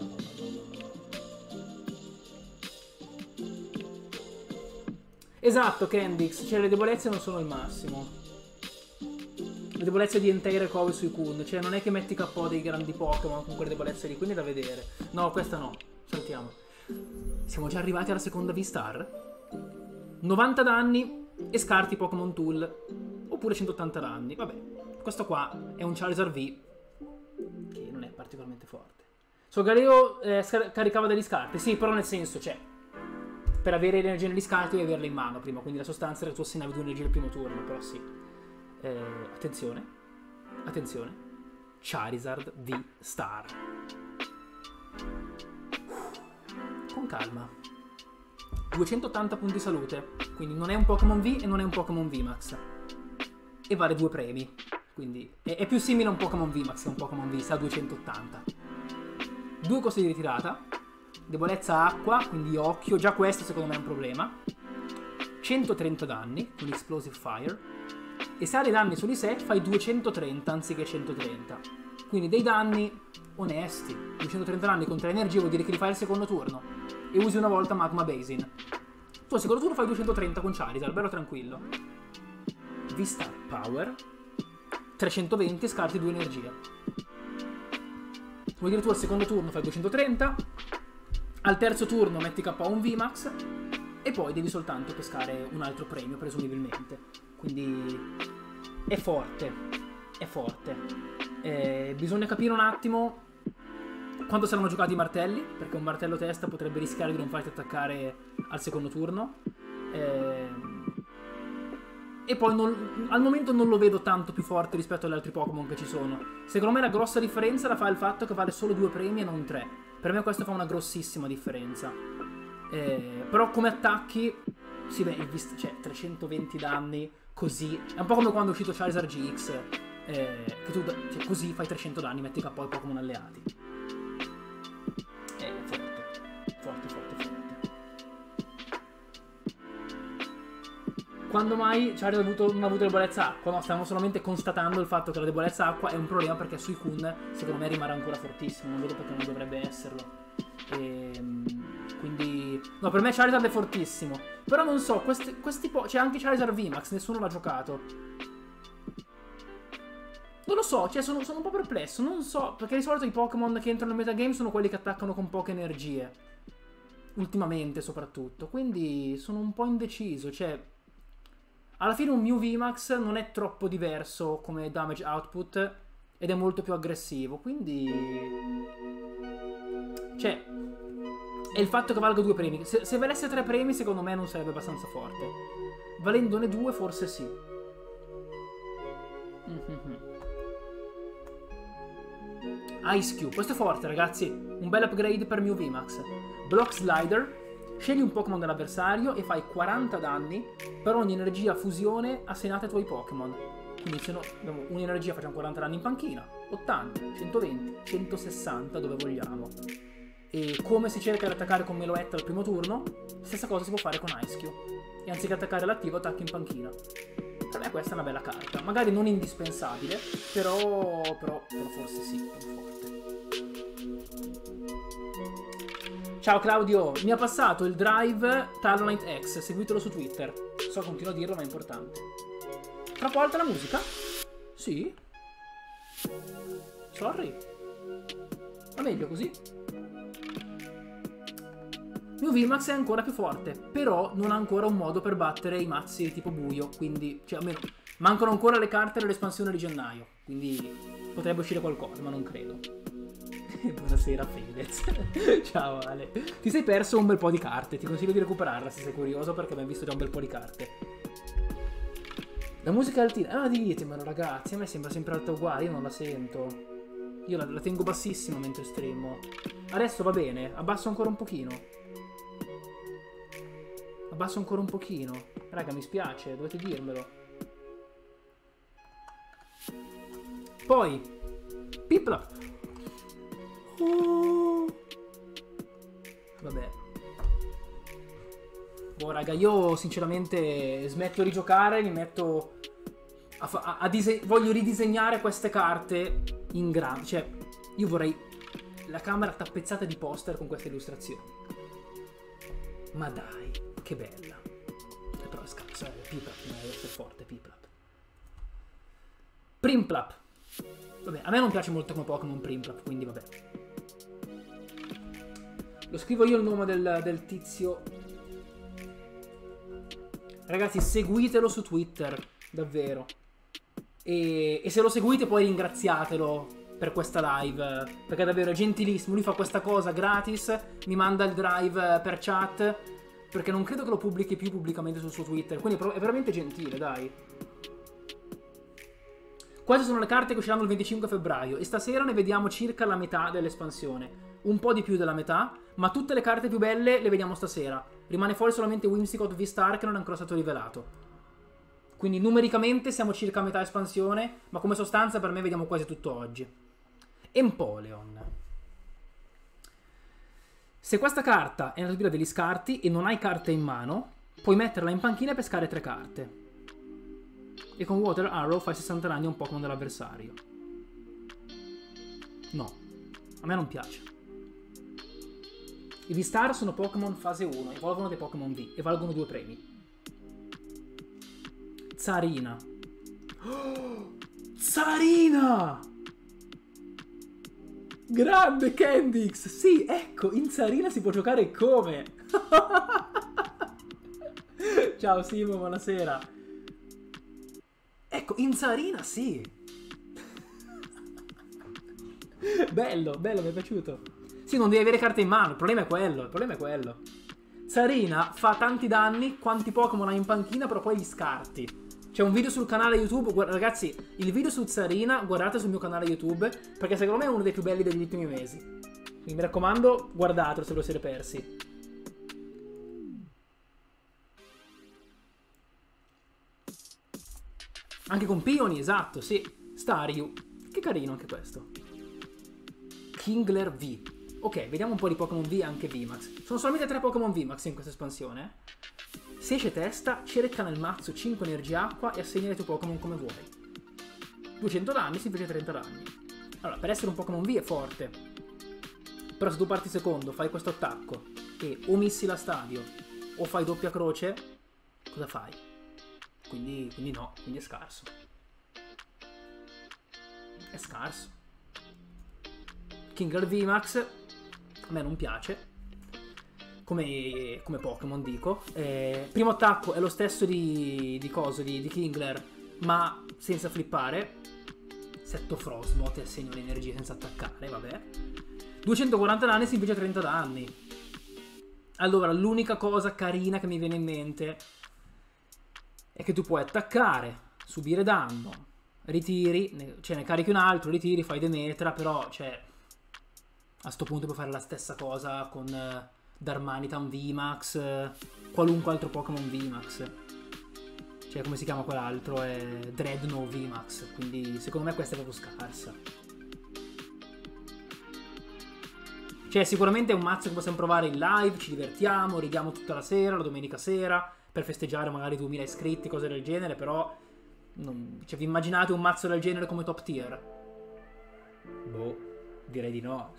Speaker 1: Esatto, Kendix, cioè le debolezze non sono il massimo. Le debolezze di Entei, Recovery sui Kun, cioè non è che metti KO dei grandi Pokémon con quelle debolezze lì, quindi è da vedere. No, questa no, saltiamo. Siamo già arrivati alla seconda V-Star. 90 danni e scarti Pokémon Tool, oppure 180 danni, vabbè. Questo qua è un Charizard V che non è particolarmente forte. Solgaleo caricava degli scarti, sì, però nel senso, cioè, per avere l'energia negli scarti devi averla in mano prima, quindi la sostanza era che tu assegnavi 2 energie al primo turno, però sì. Attenzione, Charizard V-Star. Con calma. 280 punti salute, quindi non è un Pokémon V e non è un Pokémon VMAX. E vale 2 premi, quindi è più simile a un Pokémon VMAX che a un Pokémon V, sa 280. 2 costi di ritirata, debolezza acqua, quindi occhio, già questo secondo me è un problema. 130 danni con Explosive Fire. E se hai dei danni su di sé fai 230 anziché 130. Quindi dei danni onesti. 230 danni con 3 energie vuol dire che li fai al secondo turno. E usi una volta Magma Basin. Tu al secondo turno fai 230 con Charizard, bello tranquillo. V-Star Power. 320, scarti 2 energie. Vuol dire tu al secondo turno fai 230. Al terzo turno metti KO un VMAX. E poi devi soltanto pescare un altro premio, presumibilmente. Quindi è forte. È forte. Bisogna capire un attimo quando saranno giocati i martelli, perché un martello testa potrebbe rischiare di non farti attaccare al secondo turno. E poi al momento non lo vedo tanto più forte rispetto agli altri Pokémon che ci sono. Secondo me la grossa differenza la fa il fatto che vale solo 2 premi e non 3. Per me questo fa una grossissima differenza. Però come attacchi, sì, beh, cioè 320 danni così. È un po' come quando è uscito Charizard GX, che tu cioè, così fai 300 danni, metti KO ai Pokémon alleati. È forte. Quando mai Charizard non ha avuto debolezza acqua? No, stiamo solamente constatando il fatto che la debolezza acqua è un problema, perché sui Kun secondo me rimarrà ancora fortissimo. Non vedo perché non dovrebbe esserlo. Quindi... No, per me Charizard è fortissimo. Però non so, c'è anche Charizard VMAX, nessuno l'ha giocato. Non lo so, cioè sono un po' perplesso, non so, perché di solito i Pokémon che entrano nel metagame sono quelli che attaccano con poche energie. Ultimamente soprattutto, quindi sono un po' indeciso, cioè... Alla fine un Mew VMAX non è troppo diverso come damage output ed è molto più aggressivo, quindi... Cioè, è il fatto che valga 2 premi. Se valesse 3 premi, secondo me non sarebbe abbastanza forte. Valendone 2, forse sì. Ice Cube, questo è forte, ragazzi. Un bel upgrade per Mew VMAX. Block Slider. Scegli un Pokémon dell'avversario e fai 40 danni per ogni energia fusione assegnata ai tuoi Pokémon. Quindi se no, abbiamo un'energia, facciamo 40 danni in panchina, 80, 120, 160 dove vogliamo. E come si cerca di attaccare con Meloetta al primo turno, stessa cosa si può fare con Ice Cube. E anziché attaccare all'attivo, attacchi in panchina. Per me questa è una bella carta. Magari non indispensabile, però forse sì, è forte. Ciao Claudio, mi ha passato il drive Talonite X, seguitelo su Twitter. So, continuo a dirlo, ma è importante. Troppo alta la musica? Sì. Sorry. Va meglio così. Mio VMAX è ancora più forte, però non ha ancora un modo per battere i mazzi tipo buio, quindi, cioè almeno, mancano ancora le carte dell'espansione di gennaio, quindi potrebbe uscire qualcosa, ma non credo. Buonasera Fedez. Ciao Ale. Ti sei perso un bel po' di carte, ti consiglio di recuperarla se sei curioso perché abbiamo visto già un bel po' di carte. La musica è altina. Ah, ditemelo ragazzi, a me sembra sempre alta uguale, io non la sento. Io la tengo bassissima mentre streamo. Adesso va bene, abbasso ancora un pochino. Abbasso ancora un pochino. Raga, mi spiace, dovete dirmelo. Poi Piplup. Vabbè. Oh raga, io sinceramente smetto di giocare, mi metto voglio ridisegnare queste carte in grande. Cioè, io vorrei la camera tappezzata di poster con queste illustrazioni. Ma dai, che bella. Però è scarso, Piplup, non deve essere forte, Piplup. Prinplup. Vabbè, a me non piace molto come Pokémon Prinplup, quindi vabbè. Lo scrivo io il nome del tizio. Ragazzi, seguitelo su Twitter, davvero. E se lo seguite poi ringraziatelo per questa live, perché davvero è gentilissimo. Lui fa questa cosa gratis, mi manda il drive per chat, perché non credo che lo pubblichi più pubblicamente sul suo Twitter, quindi è veramente gentile, dai. Queste sono le carte che usciranno il 25 febbraio e stasera ne vediamo circa la metà dell'espansione. Un po' di più della metà, ma tutte le carte più belle le vediamo stasera. Rimane fuori solamente Whimsicott V-Star che non è ancora stato rivelato. Quindi numericamente siamo circa a metà espansione, ma come sostanza per me vediamo quasi tutto oggi. Empoleon. Se questa carta è nella tua pila degli scarti e non hai carte in mano, puoi metterla in panchina e pescare 3 carte. E con Water Arrow fai 60 danni a un Pokémon dell'avversario. No, a me non piace. I V-Star sono Pokémon fase 1, evolvono dei Pokémon V e valgono 2 premi. Tsarina. Oh, Tsarina! Grande Kendix! Sì, ecco, in Tsarina si può giocare come? Ciao Simo, buonasera. Ecco, in Tsarina sì. Bello, bello, mi è piaciuto. Sì, non devi avere carte in mano, il problema è quello, il problema è quello. Tsarina fa tanti danni quanti Pokémon hai in panchina, però poi li scarti. C'è un video sul canale YouTube, ragazzi, il video su Tsarina, guardate sul mio canale YouTube, perché secondo me è uno dei più belli degli ultimi mesi. Quindi mi raccomando, guardatelo se ve lo siete persi. Anche con Pioni, esatto, sì. Staryu, che carino anche questo. Kingler V. Ok, vediamo un po' di Pokémon V e anche VMAX. Sono solamente 3 Pokémon VMAX in questa espansione. Se esce testa, cerca nel mazzo 5 energia acqua e assegna i tuoi Pokémon come vuoi. 200 danni, si invece 30 danni. Allora, per essere un Pokémon V è forte. Però se tu parti secondo, fai questo attacco e o missi la stadio o fai doppia croce, cosa fai? Quindi no, quindi è scarso. È scarso. Kingler VMAX a me non piace come Pokémon, dico. Primo attacco è lo stesso di Kingler, ma senza flippare. Setto Frostmoth e assegno l'energia senza attaccare, vabbè. 240 danni si invece 30 danni. Allora, l'unica cosa carina che mi viene in mente è che tu puoi attaccare, subire danno, ritiri, cioè ne carichi un altro, ritiri, fai Demetra, però, cioè, a sto punto puoi fare la stessa cosa con Darmanitan VMAX, qualunque altro Pokémon VMAX. Cioè, come si chiama quell'altro? È Dreadnought VMAX, quindi secondo me questa è proprio scarsa. Cioè, sicuramente è un mazzo che possiamo provare in live, ci divertiamo, ridiamo tutta la sera, la domenica sera, per festeggiare magari 2000 iscritti, cose del genere, però... cioè, vi immaginate un mazzo del genere come top tier? Boh, direi di no.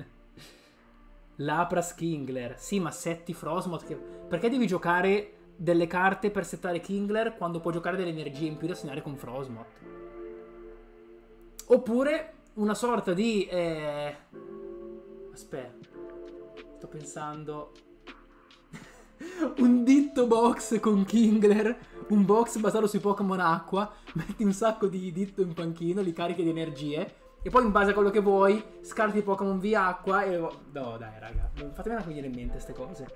Speaker 1: Lapras Kingler. Sì, ma setti Frostmoth. Perché devi giocare delle carte per settare Kingler quando puoi giocare delle energie in più da segnare con Frostmoth? Oppure una sorta di... Aspetta, sto pensando... un ditto box con Kingler, un box basato sui Pokémon acqua, metti un sacco di ditto in panchino, li carichi di energie e poi in base a quello che vuoi scarti i Pokémon via acqua e... No dai raga, fatemi una venire in mente queste cose.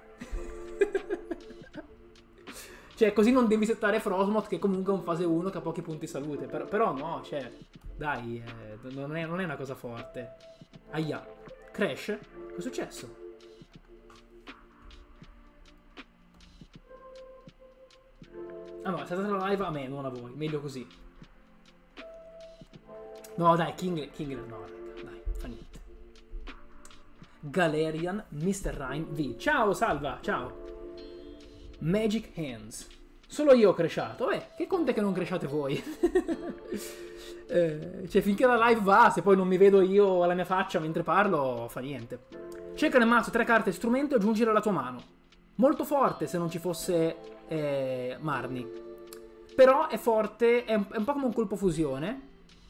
Speaker 1: Cioè così non devi settare Frostmoth che comunque è un fase 1 che ha pochi punti salute, però no, cioè dai, non è una cosa forte. Aia, Crash? Cosa è successo? Ah no, è stata la live a me, non a voi. Meglio così. No, dai, Kingler no, raga, dai, fa niente. Galarian, Mr. Rhyme V. Ciao, Salva, ciao. Magic Hands. Solo io ho cresciato. Che conta che non cresciate voi? Cioè, finché la live va, se poi non mi vedo io alla mia faccia mentre parlo, fa niente. Cerca nel mazzo 3 carte strumento e aggiungile alla tua mano. Molto forte se non ci fosse Marni. Però è forte, è un po' come un colpo fusione.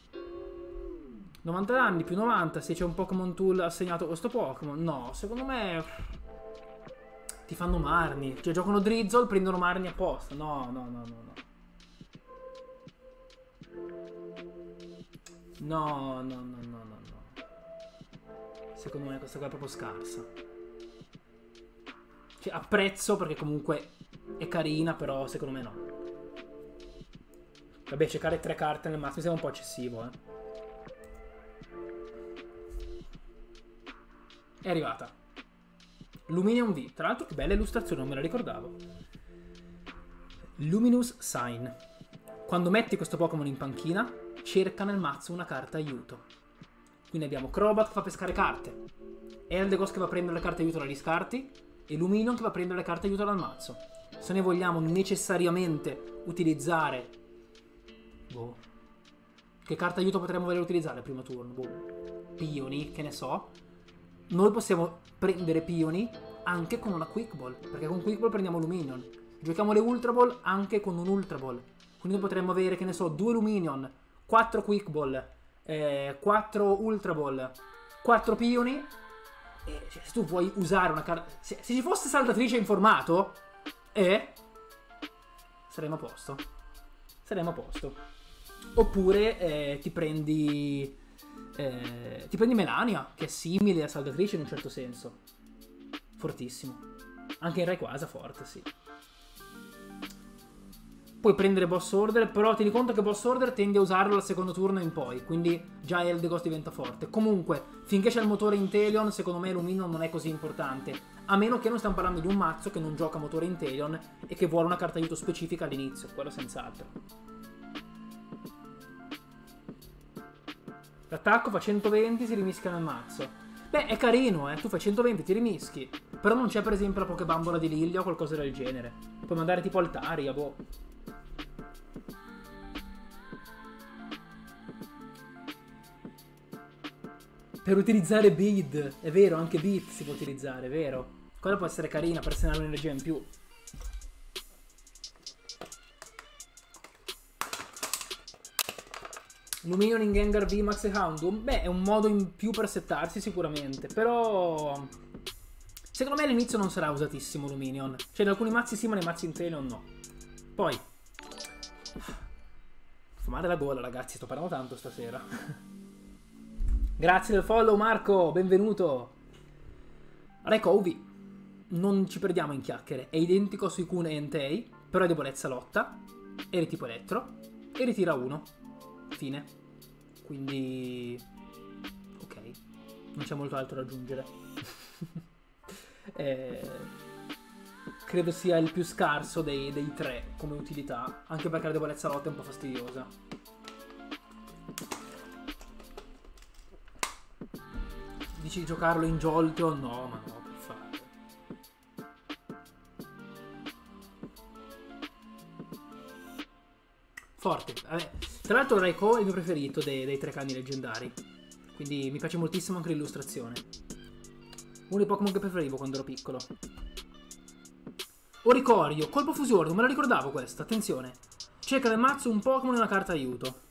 Speaker 1: 90 danni più 90 se c'è un Pokémon Tool assegnato a questo Pokémon. No, secondo me ti fanno Marni. Cioè giocano Drizzle, prendono Marni apposta. No. No. Secondo me questa qua è proprio scarsa. Cioè apprezzo perché comunque è carina, però secondo me no. Vabbè, cercare 3 carte nel mazzo mi sembra un po' eccessivo, È arrivata Luminium V. Tra l'altro che bella illustrazione, non me la ricordavo. Luminous Sign. Quando metti questo Pokémon in panchina, cerca nel mazzo una carta aiuto. Quindi abbiamo Crobat che fa pescare carte, Eldegoss che va a prendere le carte aiuto dagli scarti e Luminion che va a prendere le carte aiuto dal mazzo. Se ne vogliamo necessariamente utilizzare... Boh. Che carta aiuto potremmo voler utilizzare al primo turno? Boh. Pioni, che ne so. Noi possiamo prendere Pioni anche con una Quick Ball, perché con Quick Ball prendiamo Luminion. Giochiamo le Ultra Ball anche con un Ultra Ball. Quindi potremmo avere, che ne so, 2 Luminion, 4 Quick Ball, 4 Ultra Ball, 4 Pioni. Cioè, se tu vuoi usare una carta... Se ci fosse Saldatrice in formato, saremmo a posto. Saremmo a posto. Oppure ti prendi Melania, che è simile a Saldatrice in un certo senso. Fortissimo. Anche in Rayquaza forte, sì. Puoi prendere Boss Order, però tieni conto che Boss Order tendi a usarlo al secondo turno in poi, quindi già Eldegoss diventa forte. Comunque, finché c'è il motore Inteleon, secondo me Luminion non è così importante, a meno che non stiamo parlando di un mazzo che non gioca motore Inteleon e che vuole una carta aiuto specifica all'inizio, quello senz'altro. L'attacco fa 120, si rimischia nel mazzo. Beh, è carino, tu fai 120, ti rimischi. Però non c'è per esempio la Pokébambola di Lilia o qualcosa del genere. Puoi mandare tipo Altaria, boh. Per utilizzare Bead, è vero, anche Beat si può utilizzare, è vero. Quella può essere carina per segnare un'energia in più. Luminion in Gengar, VMAX e Houndoom? Beh, è un modo in più per settarsi sicuramente, però secondo me all'inizio non sarà usatissimo Luminion. Cioè in alcuni mazzi sì, ma nei mazzi interi no. Poi fumare la gola, ragazzi, sto parlando tanto stasera. Grazie del follow Marco, benvenuto. Rayquaza, non ci perdiamo in chiacchiere, è identico a Suicune e Entei, però è debolezza lotta, è di tipo elettro e ritira 1. Fine. Quindi ok, non c'è molto altro da aggiungere. Credo sia il più scarso dei tre come utilità, anche perché la debolezza lotta è un po' fastidiosa. Dici di giocarlo in Jolteon? No, ma no, per fare. Forte. Vabbè. Tra l'altro Raikou è il mio preferito dei tre cani leggendari, quindi mi piace moltissimo anche l'illustrazione. Uno dei Pokémon che preferivo quando ero piccolo. Oricorio, colpo fusione, non me la ricordavo questa, attenzione. Cerca nel mazzo un Pokémon e una carta aiuto.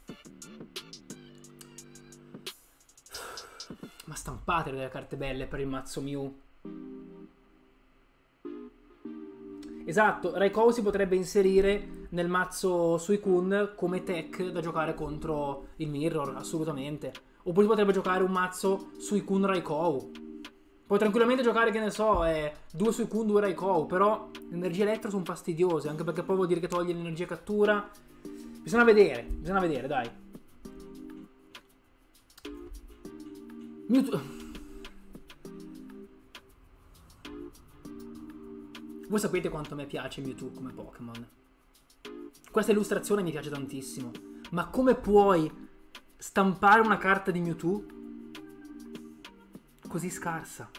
Speaker 1: Ma stampate delle carte belle per il mazzo Mew. Esatto, Raikou si potrebbe inserire nel mazzo Suicune come tech da giocare contro il Mirror, assolutamente. Oppure si potrebbe giocare un mazzo Suicune Raikou. Puoi tranquillamente giocare, che ne so, 2 Suicune, 2 Raikou, però le energie elettro sono fastidiose, anche perché poi vuol dire che toglie l'energia cattura. Bisogna vedere, dai. Mewtwo. Voi sapete quanto a me piace Mewtwo come Pokémon. Questa illustrazione mi piace tantissimo. Ma come puoi stampare una carta di Mewtwo così scarsa?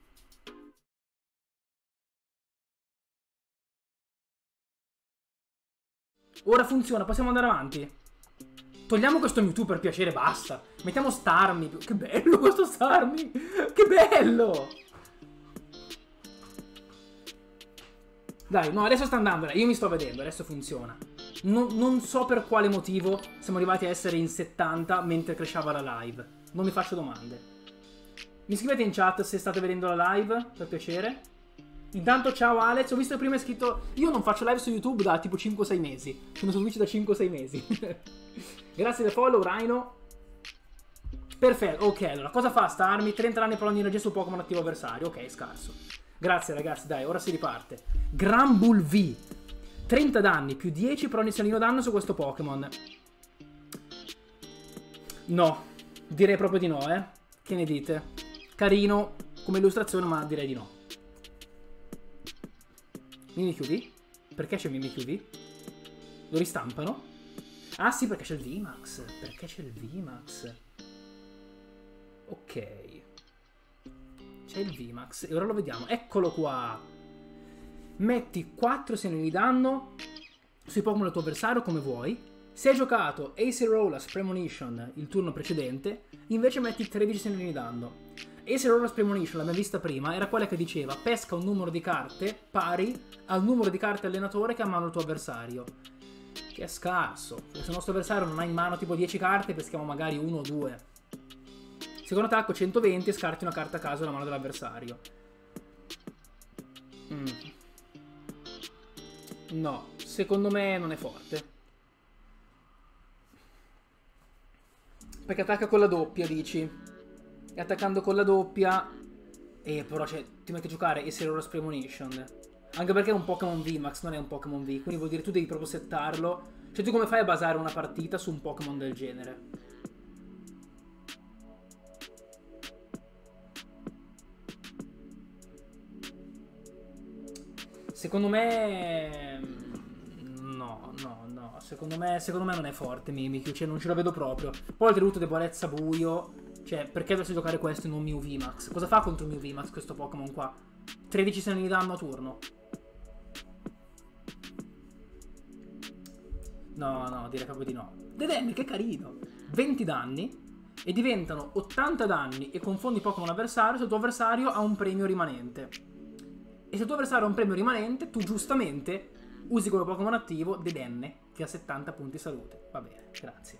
Speaker 1: Ora funziona, possiamo andare avanti. Togliamo questo Mewtwo per piacere, basta. Mettiamo Starmie. Che bello questo Starmie! Che bello! Dai, no, adesso sta andando. Io mi sto vedendo, adesso funziona. Non so per quale motivo siamo arrivati a essere in 70 mentre cresceva la live. Non mi faccio domande. Mi scrivete in chat se state vedendo la live, per piacere. Intanto ciao Alex, ho visto che prima hai scritto... Io non faccio live su YouTube da tipo 5-6 mesi. Sono su Twitch da 5-6 mesi. Grazie del follow, Rhino. Perfetto, ok, allora cosa fa Starmie? 30 danni per ogni energia sul Pokémon attivo avversario. Ok, scarso. Grazie ragazzi, dai, ora si riparte. Granbull V. 30 danni più 10 per ogni segnalino danno su questo Pokémon. No, direi proprio di no, eh. Che ne dite? Carino come illustrazione, ma direi di no. Mimikyu? Perché c'è Mimikyu? Lo ristampano? Ah sì, perché c'è il VMAX. Perché c'è il VMAX. Ok. C'è il VMAX e ora lo vediamo. Eccolo qua. Metti 4 segnali di danno sui Pokémon del tuo avversario come vuoi. Se hai giocato Acerola Premonition il turno precedente, invece metti 13 segnali di danno. Acerola Premonition, l'abbiamo vista prima, era quella che diceva pesca un numero di carte pari al numero di carte allenatore che ha a mano il tuo avversario. Che è scarso. Se il nostro avversario non ha in mano tipo 10 carte, peschiamo magari 1 o 2. Secondo attacco 120 e scarti una carta a caso nella mano dell'avversario. No, secondo me non è forte. Perché attacca con la doppia, dici? E attaccando con la doppia... però cioè, ti metti a giocare Acerola Premonition. Anche perché è un Pokémon VMAX, non è un Pokémon V. Quindi vuol dire tu devi proprio settarlo. Cioè tu come fai a basare una partita su un Pokémon del genere? Secondo me... No. Secondo me non è forte Mimikyu, cioè non ce la vedo proprio. Poi oltretutto debolezza buio. Cioè, perché dovresti giocare questo e non Mew VMAX? Cosa fa contro Mew VMAX questo Pokémon qua? 13 segnali di danno a turno. No, direi proprio di no. Dedenne, che carino! 20 danni e diventano 80 danni e confondi Pokémon avversario se il tuo avversario ha un premio rimanente. E se il tuo avversario ha un premio rimanente, tu giustamente usi come Pokémon attivo Dedenne, che ha 70 punti salute. Va bene, grazie.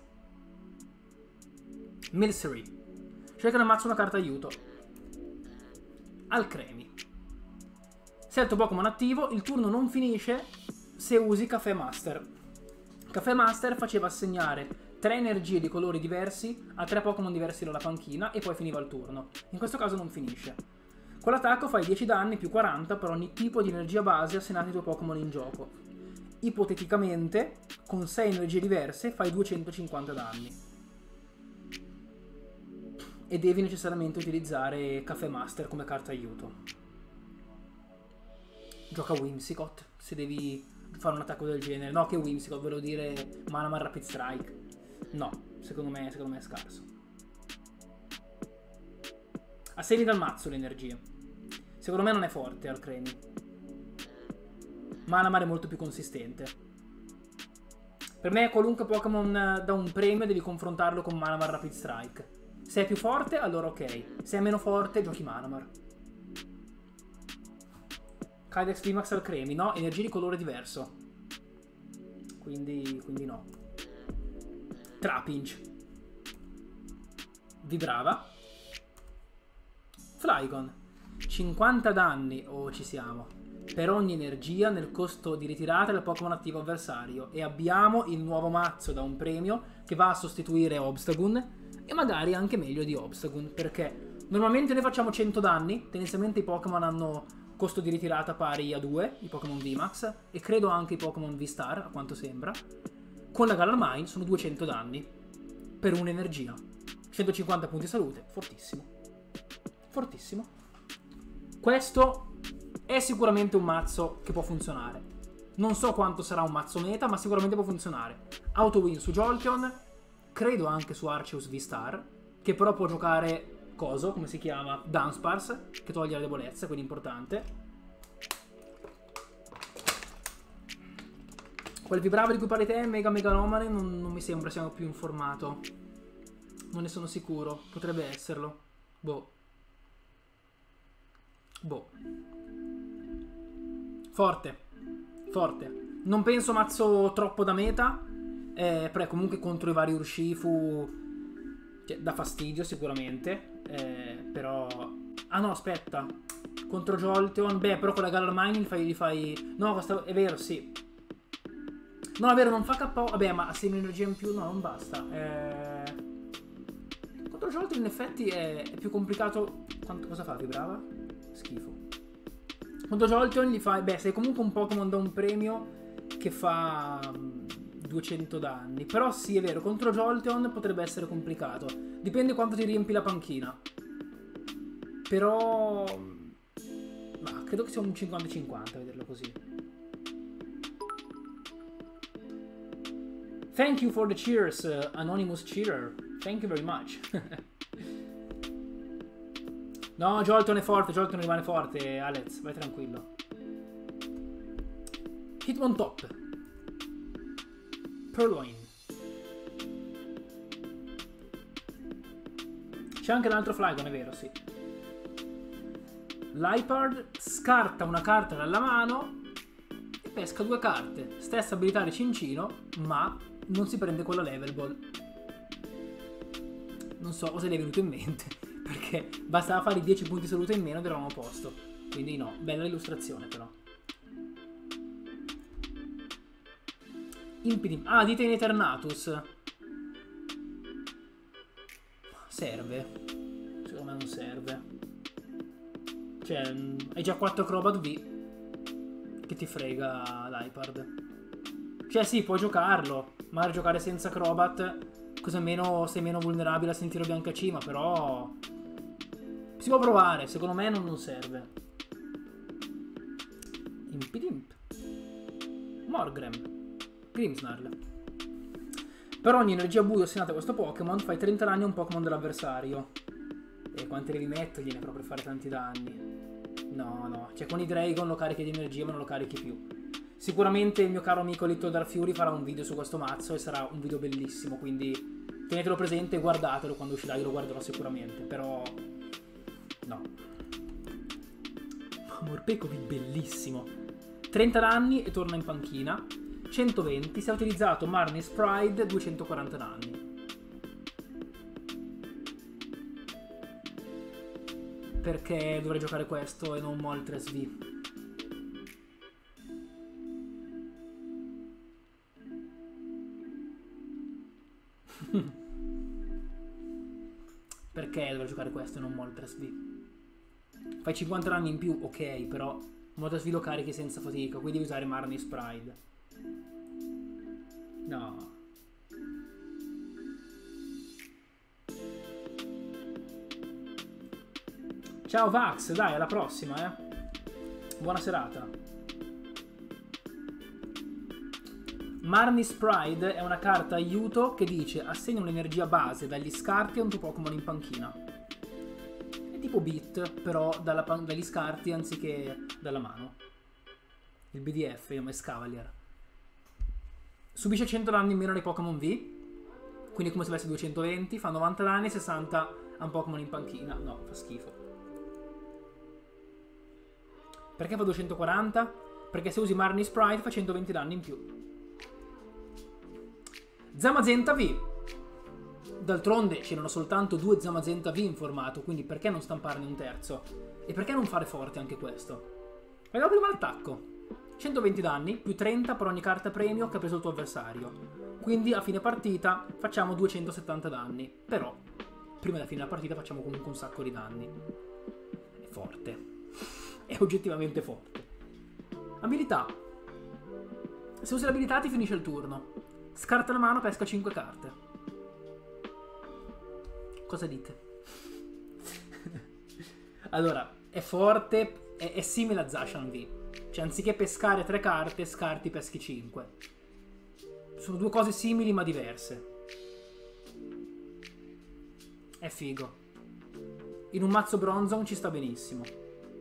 Speaker 1: Milcery. Scegli che ammazza una carta aiuto. Alcremi. Se è il tuo Pokémon attivo, il turno non finisce se usi Café Master. Café Master faceva assegnare 3 energie di colori diversi a 3 Pokémon diversi dalla panchina e poi finiva il turno. In questo caso non finisce. Con l'attacco fai 10 danni più 40 per ogni tipo di energia base assegnati ai tuoi Pokémon in gioco. Ipoteticamente, con 6 energie diverse fai 250 danni. E devi necessariamente utilizzare Café Master come carta aiuto. Gioca Whimsicott se devi fare un attacco del genere. No, che Whimsicott, volevo dire Manamar Rapid Strike. No, secondo me è scarso. Assegni dal mazzo le energie. Secondo me non è forte Alcremi. Manamar è molto più consistente. Per me qualunque Pokémon da un premio devi confrontarlo con Manamar Rapid Strike. Se è più forte, allora ok. Se è meno forte, giochi Manamar. Kydex VMAX Alcremi, no? Energie di colore diverso. Quindi no. Trapinch. Vibrava. Flygon. 50 danni, ci siamo, per ogni energia nel costo di ritirata del Pokémon attivo avversario. E abbiamo il nuovo mazzo da un premio che va a sostituire Obstagoon e magari anche meglio di Obstagoon, perché normalmente noi facciamo 100 danni, tendenzialmente i Pokémon hanno costo di ritirata pari a 2, i Pokémon VMAX, e credo anche i Pokémon V-Star, a quanto sembra. Con la Galar Mine sono 200 danni per un'energia. 150 punti salute, fortissimo. Fortissimo. Questo è sicuramente un mazzo che può funzionare. Non so quanto sarà un mazzo meta, ma sicuramente può funzionare. Auto win su Jolteon, credo anche su Arceus V-Star, che però può giocare coso, come si chiama? Dunsparce, che toglie la debolezza, quindi importante. Quel vibrava di cui parli te, Mega Megalomane, non mi sembra sia più informato. Non ne sono sicuro, potrebbe esserlo. Boh. Forte. Non penso mazzo troppo da meta, però comunque contro i vari Urshifu, cioè, dà fastidio sicuramente, però... Ah no, aspetta, contro Jolteon, però con la Galar Mine gli fai... No, è vero, sì. No, è vero, non fa KO, vabbè, ma a 6 energia in più, no, non basta. Contro Jolteon in effetti è più complicato. Cosa fa? Vibrava? Schifo. Contro Jolteon gli fai... sei comunque un Pokémon da un premio che fa 200 danni. Però sì, è vero, contro Jolteon potrebbe essere complicato. Dipende quanto ti riempi la panchina. Però... ma credo che sia un 50-50 a vederlo così. Thank you for the cheers, Anonymous Cheater. Thank you very much. No, Jolteon è forte, Jolteon rimane forte, Alex, vai tranquillo. Hitmontop. Purloin. C'è anche un altro Flygon, è vero, sì. Liepard scarta una carta dalla mano e pesca 2 carte. Stessa abilità di Cincino, ma non si prende quella Level Ball. Non so cosa gli è venuto in mente, perché bastava fare i 10 punti salute in meno ed eravamo a posto. Quindi no, bella illustrazione però. Impedim. Ah, dite in Eternatus. Serve. Secondo me non serve. Cioè, hai già 4 Crobat V. Che ti frega Liepard. Cioè sì, puoi giocarlo. Magari giocare senza Crobat, così almeno sei meno vulnerabile a sentire bianca cima, però... si può provare, secondo me non serve. Impidimp. Morgrem. Grimmsnarl. Per ogni energia buio assegnata a questo Pokémon fai 30 danni a un Pokémon dell'avversario. E quanti devi mettergliene però per fare tanti danni? No. Cioè con i Dragon lo carichi di energia ma non lo carichi più. Sicuramente il mio caro amico Little Dark Fury farà un video su questo mazzo e sarà un video bellissimo, quindi tenetelo presente e guardatelo quando uscirà, io lo guarderò sicuramente, però... no. Morpekovic, bellissimo. 30 danni e torna in panchina. 120, si è utilizzato Marnie's Pride, 240 danni. Perché dovrei giocare questo e non Moltres V? Perché dovrei giocare questo e non Moltres V? Fai 50 danni in più, ok, però Moltres V lo carichi senza fatica, quindi devi usare Marnie's Pride. No. Ciao Vax, dai, alla prossima, Buona serata. Marnie's Pride è una carta aiuto che dice assegna un'energia base dagli scarti a un tuo Pokémon in panchina. È tipo Beat, però dagli scarti anziché dalla mano. Il BDF, il nome è Scavalier. Subisce 100 danni in meno dei Pokémon V, quindi come se avesse 220, fa 90 danni e 60 a un Pokémon in panchina. No, fa schifo. Perché fa 240? Perché se usi Marnie's Pride fa 120 danni in più. Zamazenta V. D'altronde c'erano soltanto 2 Zamazenta V in formato, quindi perché non stamparne un terzo? E perché non fare forte anche questo? Vediamo prima l'attacco. 120 danni, più 30 per ogni carta premio che ha preso il tuo avversario. Quindi a fine partita facciamo 270 danni. Però, prima della fine della partita facciamo comunque un sacco di danni. È forte. È oggettivamente forte. Abilità. Se usi l'abilità ti finisce il turno. Scarta la mano, pesca 5 carte. Cosa dite? Allora, è forte, è simile a Zacian V. Cioè, anziché pescare 3 carte, scarti, peschi 5. Sono 2 cose simili ma diverse. È figo. In un mazzo Bronzong ci sta benissimo.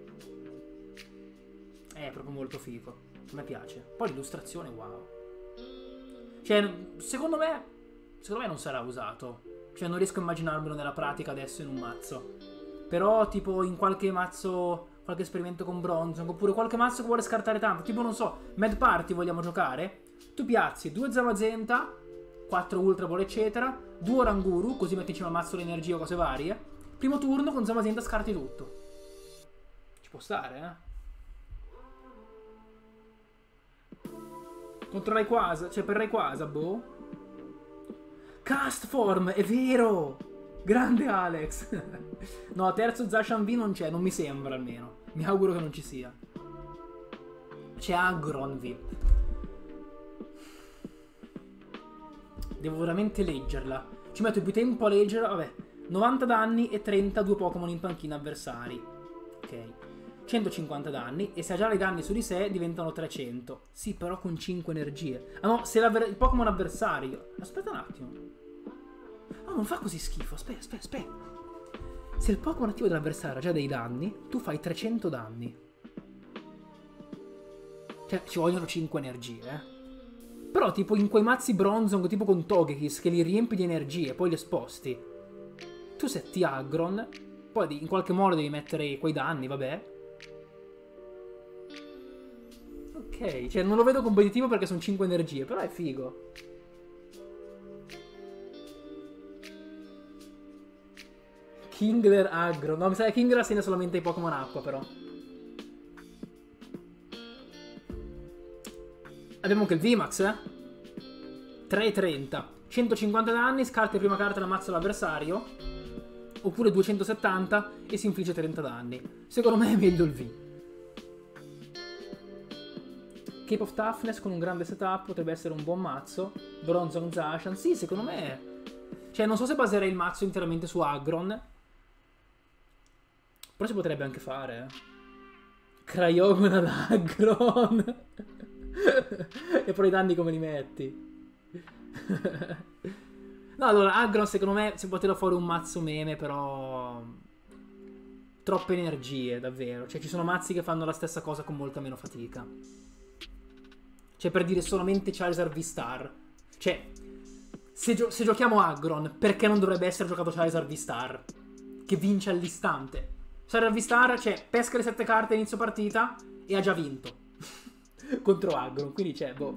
Speaker 1: È proprio molto figo. A me piace. Poi l'illustrazione, wow. Cioè, secondo me non sarà usato. Cioè, non riesco a immaginarmelo nella pratica adesso in un mazzo. Però, tipo, in qualche mazzo, qualche esperimento con Bronzong, oppure qualche mazzo che vuole scartare tanto. Tipo, non so, Mad Party vogliamo giocare? Tu piazzi 2 Zamazenta, 4 Ultra Ball, eccetera, 2 Oranguru, così metti insieme al mazzo l'energia o cose varie. Primo turno con Zamazenta scarti tutto. Ci può stare, Contro Rayquaza, cioè per Rayquaza, boh. Cast Form, è vero! Grande Alex! No, terzo Zacian V non c'è, non mi sembra almeno. Mi auguro che non ci sia. C'è Aggron V. Devo veramente leggerla. Ci metto più tempo a leggerla, vabbè. 90 danni e 32 Pokémon in panchina avversari. Ok. 150 danni, e se ha già i danni su di sé diventano 300. Sì, però con 5 energie. Ah no, se il Pokémon avversario... Aspetta un attimo. No, non fa così schifo. Aspetta. Se il Pokémon attivo dell'avversario ha già dei danni, tu fai 300 danni. Cioè, ci vogliono 5 energie, Però tipo in quei mazzi Bronzong, tipo con Togekiss, che li riempi di energie e poi li sposti. Tu setti Aggron, poi in qualche modo devi mettere quei danni, vabbè. Ok, cioè non lo vedo competitivo perché sono 5 energie, però è figo. Kingler Aggro. No, mi sa che Kingler assegna solamente ai Pokémon acqua, però. Abbiamo anche il VMAX, 3,30. 150 danni, scarta prima carta e ammazza l'avversario. Oppure 270 e si infligge 30 danni. Secondo me è meglio il V. Cape of Toughness con un grande setup potrebbe essere un buon mazzo. Bronzong Zacian, sì, secondo me. Cioè, non so se baserei il mazzo interamente su Aggron. Però si potrebbe anche fare, Cryogonal Aggron. E poi i danni come li metti? No, allora, Aggron secondo me si può tirare fuori un mazzo meme, però... Troppe energie, davvero. Cioè, ci sono mazzi che fanno la stessa cosa con molta meno fatica. Cioè, per dire solamente Charizard V-Star. Cioè, se giochiamo Aggron, perché non dovrebbe essere giocato Charizard V-Star? Che vince all'istante. Sarà il V-Star, cioè, pesca le 7 carte a inizio partita e ha già vinto. Contro Aggron, quindi c'è, boh.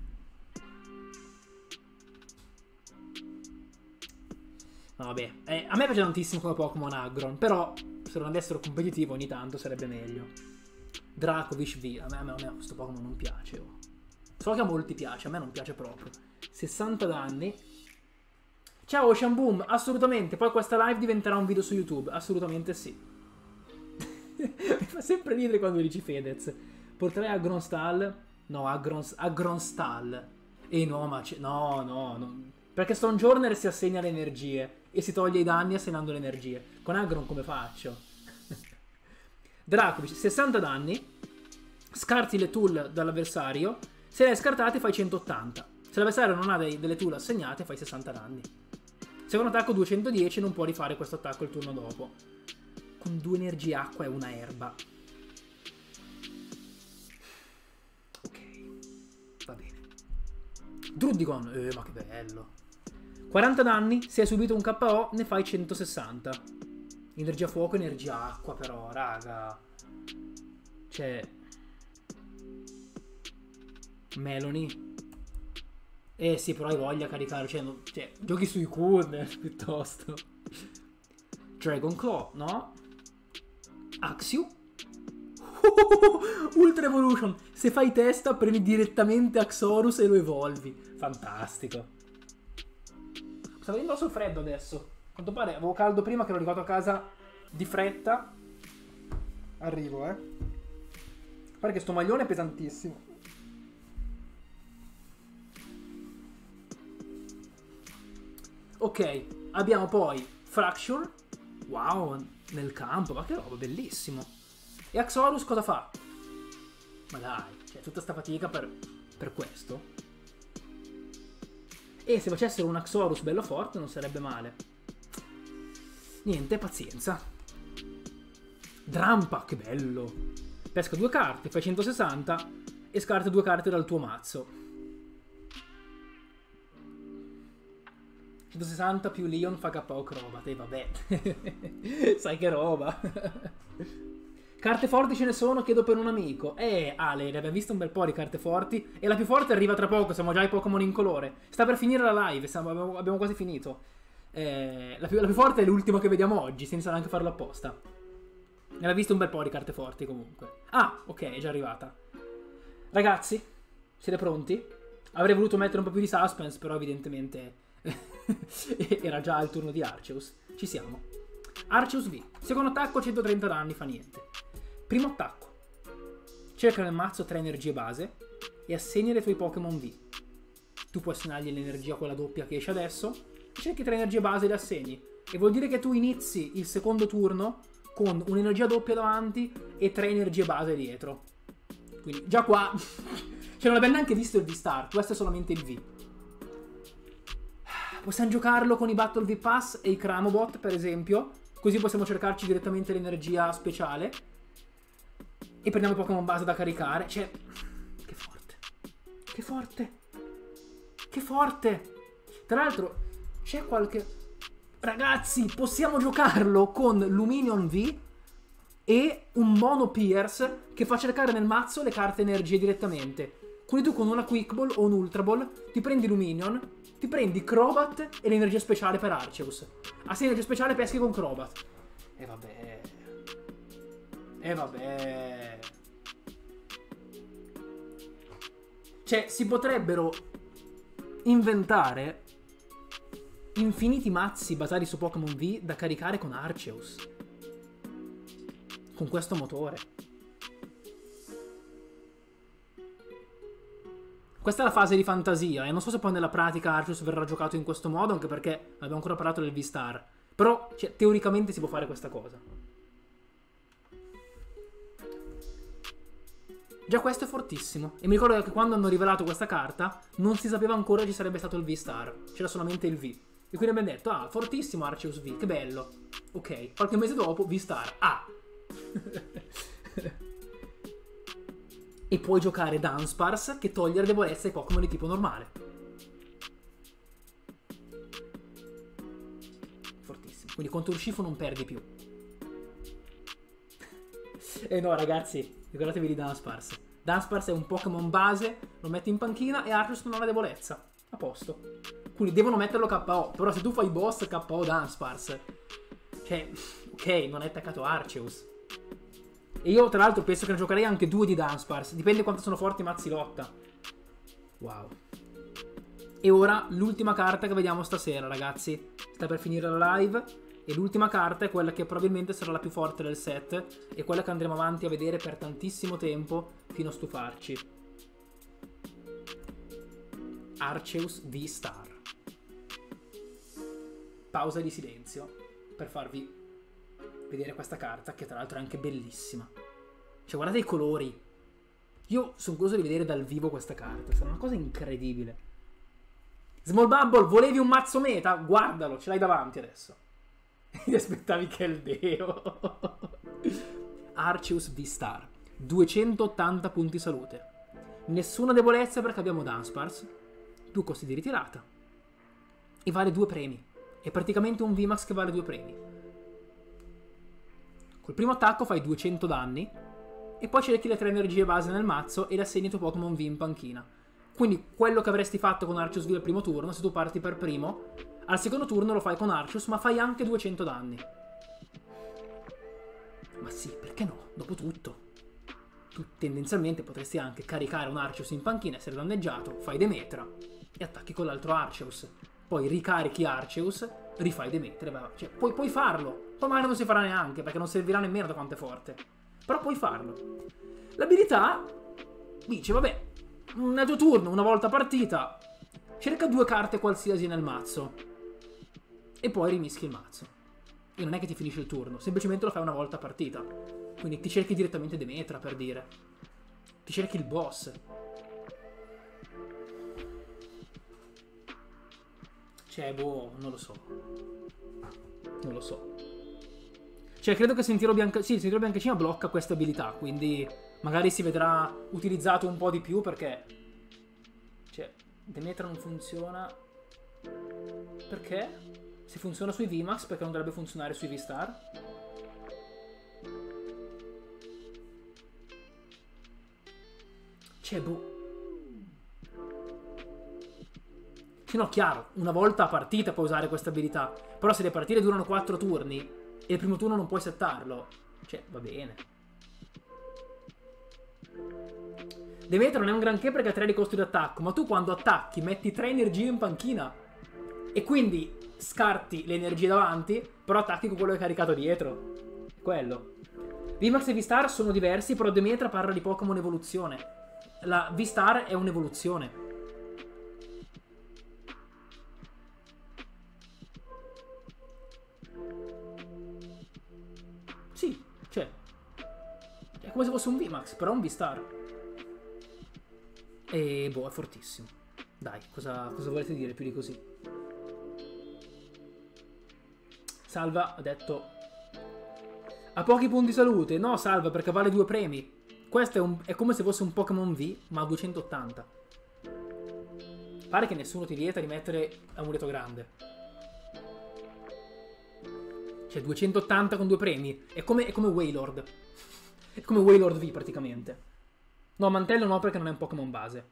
Speaker 1: No, vabbè, a me piace tantissimo come Pokémon Aggron, però se non avessero competitivo ogni tanto sarebbe meglio. Dracovish V, a me questo Pokémon non piace. Oh. So che a molti piace, a me non piace proprio. 60 danni. Ciao Ocean Boom, assolutamente, poi questa live diventerà un video su YouTube, assolutamente sì. Mi fa sempre ridere quando dici Fedez. Porterei Agronstal? No, Agronstal. No, ma no. Perché Stonejourner si assegna le energie e si toglie i danni assegnando le energie. Con Aggron come faccio? Dracovic, 60 danni. Scarti le tool dall'avversario. Se le hai scartate fai 180. Se l'avversario non ha delle tool assegnate fai 60 danni. Secondo attacco 210, non può rifare questo attacco il turno dopo. Con 2 energie acqua e una erba. Ok, va bene. Druddigon, ma che bello. 40 danni, se hai subito un KO ne fai 160. Energia fuoco, energia acqua però, raga. Cioè... Melony. Sì, però hai voglia a caricare, cioè giochi sui cooldown piuttosto. Dragon Claw, no? Axew. Ultra Evolution. Se fai testa prendi direttamente Axorus e lo evolvi. Fantastico. Sta venendo addosso il freddo adesso. A quanto pare avevo caldo prima che ero arrivato a casa di fretta. Arrivo, Guarda che sto maglione è pesantissimo. Ok, abbiamo poi Fracture. Wow, nel campo, ma che roba, bellissimo. E Axorus cosa fa? Ma dai, cioè tutta sta fatica per questo? E se facessero un Axorus bello forte non sarebbe male. Niente, pazienza. Drampa, che bello. Pesca 2 carte, fai 160 e scarta 2 carte dal tuo mazzo. 160 più Leon fa KO Crobat, e vabbè. Sai che roba. Carte forti ce ne sono, chiedo per un amico. Ale, ne abbiamo visto un bel po' di carte forti. E la più forte arriva tra poco, siamo già ai Pokémon in colore. Sta per finire la live, abbiamo quasi finito. La più forte è l'ultima che vediamo oggi, senza neanche farlo apposta. Ne abbiamo visto un bel po' di carte forti comunque. Ah, ok, è già arrivata. Ragazzi, siete pronti? Avrei voluto mettere un po' più di suspense, però evidentemente... era già il turno di Arceus. Ci siamo. Arceus V. Secondo attacco 130 danni, fa niente. Primo attacco. Cerca nel mazzo 3 energie base e assegna le tuoi Pokémon V. Tu puoi assegnargli l'energia quella doppia che esce adesso. Cerchi 3 energie base e le assegni. E vuol dire che tu inizi il secondo turno con un'energia doppia davanti e 3 energie base dietro. Quindi già qua cioè non abbiamo neanche visto il V-Star. Questo è solamente il V. Possiamo giocarlo con i Battle V Pass e i Cramobot, per esempio. Così possiamo cercarci direttamente l'energia speciale. E prendiamo i Pokémon base da caricare. Cioè, che forte. Che forte. Che forte. Tra l'altro, c'è qualche... Ragazzi, possiamo giocarlo con Luminion V e un Mono Pierce che fa cercare nel mazzo le carte energie direttamente. Quindi tu con una Quick Ball o un Ultra Ball ti prendi Luminion, ti prendi Crobat e l'energia speciale per Arceus. A sei energia speciale peschi con Crobat. E vabbè. E vabbè. Cioè, si potrebbero inventare infiniti mazzi basati su Pokémon V da caricare con Arceus. Con questo motore. Questa è la fase di fantasia e non so se poi nella pratica Arceus verrà giocato in questo modo, anche perché abbiamo ancora parlato del V-Star. Però, cioè, teoricamente si può fare questa cosa. Già questo è fortissimo. E mi ricordo che quando hanno rivelato questa carta non si sapeva ancora ci sarebbe stato il V-Star. C'era solamente il V. E quindi abbiamo detto, ah, fortissimo Arceus V, che bello. Ok, qualche mese dopo V-Star. Ah! E puoi giocare Dunsparce che toglie la debolezza ai Pokémon di tipo normale. Fortissimo. Quindi contro Urshifu non perdi più. E no, ragazzi, ricordatevi di Dunsparce. Dunsparce è un Pokémon base, lo metti in panchina e Arceus non ha la debolezza. A posto. Quindi devono metterlo KO. Però se tu fai boss KO Dunsparce, cioè, ok, non è attaccato Arceus. E io tra l'altro penso che ne giocherei anche 2 di Dunsparce. Dipende quanto sono forti i mazzi lotta. Wow. E ora l'ultima carta che vediamo stasera, ragazzi. Sta per finire la live. E l'ultima carta è quella che probabilmente sarà la più forte del set. E quella che andremo avanti a vedere per tantissimo tempo fino a stufarci. Arceus V-Star. Pausa di silenzio per farvi vedere questa carta, che tra l'altro è anche bellissima. Cioè, guardate i colori. Io sono curioso di vedere dal vivo questa carta. Sarà una cosa incredibile. Small Bubble, volevi un mazzo meta? Guardalo, ce l'hai davanti adesso. Ti aspettavi che è il deo. Arceus V-Star. 280 punti salute. Nessuna debolezza perché abbiamo Dunsparce. 2 costi di ritirata. E vale 2 premi. È praticamente un VMAX che vale 2 premi. Col primo attacco fai 200 danni. E poi cerchi le 3 energie base nel mazzo e le assegni tuo Pokémon V in panchina. Quindi quello che avresti fatto con Arceus V al primo turno, se tu parti per primo, al secondo turno lo fai con Arceus, ma fai anche 200 danni. Ma sì, perché no? Dopotutto, tu tendenzialmente potresti anche caricare un Arceus in panchina, essere danneggiato, fai Demetra e attacchi con l'altro Arceus. Poi ricarichi Arceus, rifai Demetra. Cioè, puoi farlo. Poi magari non si farà neanche, perché non servirà nemmeno da quanto è forte. Però puoi farlo. L'abilità dice, vabbè, nel tuo turno, una volta partita, cerca 2 carte qualsiasi nel mazzo e poi rimischi il mazzo. E non è che ti finisce il turno, semplicemente lo fai una volta partita. Quindi ti cerchi direttamente Demetra, per dire. Ti cerchi il boss. Cioè, boh, non lo so. Non lo so. Cioè, credo che Sentiero Bianchicina blocca questa abilità, quindi magari si vedrà utilizzato un po' di più perché... Cioè, Demetra non funziona... Perché? Se funziona sui VMAX, perché non dovrebbe funzionare sui V-Star? Cioè, boh... Sì, no, chiaro, una volta a partita puoi usare questa abilità, però se le partite durano 4 turni e il primo turno non puoi settarlo, cioè, va bene. Demetra non è un granché perché ha 3 di costo di attacco, ma tu quando attacchi metti 3 energie in panchina e quindi scarti le energie davanti, però attacchi con quello che hai caricato dietro. Quello. VMAX e V-Star sono diversi, però Demetra parla di Pokémon evoluzione. La V-Star è un'evoluzione. Sì, cioè, è come se fosse un VMAX, però un V-Star. E boh, è fortissimo. Dai, cosa volete dire più di così? Salva ha detto... Ha pochi punti salute. No, Salva, perché vale 2 premi. Questo è come se fosse un Pokémon V, ma a 280. Pare che nessuno ti vieta di mettere Amuleto Grande. Cioè 280 con 2 premi. È come Wailord. È come Wailord V praticamente. No, Mantello no, perché non è un Pokémon base.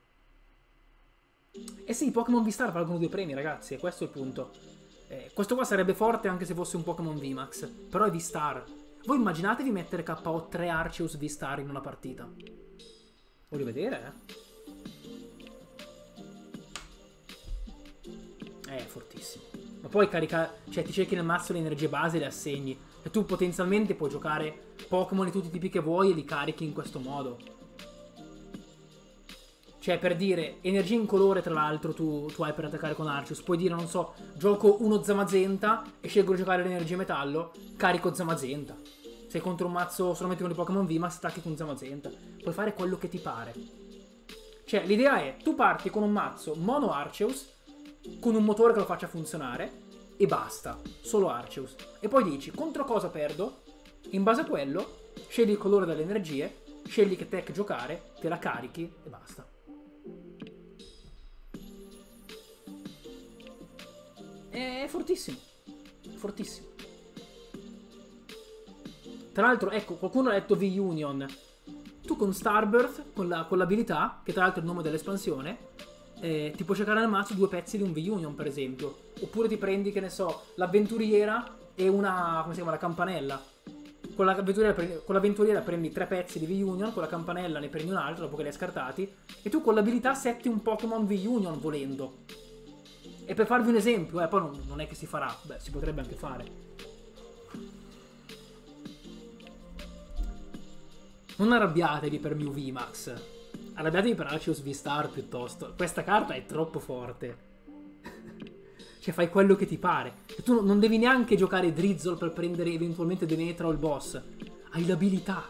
Speaker 1: Eh sì, i Pokémon V-Star valgono 2 premi, ragazzi. E questo è il punto. Questo qua sarebbe forte anche se fosse un Pokémon VMAX. Però è V-Star. Voi immaginatevi mettere KO 3 Arceus V-Star in una partita. Voglio vedere, È fortissimo. Ma poi carica... Cioè, ti cerchi nel mazzo le energie base e le assegni. E tu potenzialmente puoi giocare Pokémon di tutti i tipi che vuoi e li carichi in questo modo. Cioè, per dire, energia incolore, tra l'altro, tu hai per attaccare con Arceus. Puoi dire, non so, gioco uno Zamazenta e scelgo di giocare l'energia metallo, carico Zamazenta. Se contro un mazzo solamente con i Pokémon V, ma stacchi con Zamazenta. Puoi fare quello che ti pare. Cioè, l'idea è, tu parti con un mazzo mono Arceus, con un motore che lo faccia funzionare, e basta. Solo Arceus. E poi dici, contro cosa perdo? In base a quello, scegli il colore delle energie, scegli che tech giocare, te la carichi e basta. È fortissimo. Fortissimo. Tra l'altro, ecco, qualcuno ha detto V-Union. Tu con Starbirth, con l'abilità, che tra l'altro è il nome dell'espansione, ti puoi cercare nel mazzo 2 pezzi di un V-Union, per esempio. Oppure ti prendi, che ne so, l'avventuriera e una, come si chiama, la campanella. Con l'avventuriera prendi 3 pezzi di V-Union, con la campanella ne prendi un altro dopo che li hai scartati, e tu con l'abilità setti un Pokémon V-Union volendo. E per farvi un esempio, poi non è che si farà, beh, si potrebbe anche fare. Non arrabbiatevi per Mew VMAX, arrabbiatevi per Arceus V-Star piuttosto. Questa carta è troppo forte. Cioè fai quello che ti pare. E tu non devi neanche giocare Drizzle per prendere eventualmente Demetra o il boss. Hai l'abilità.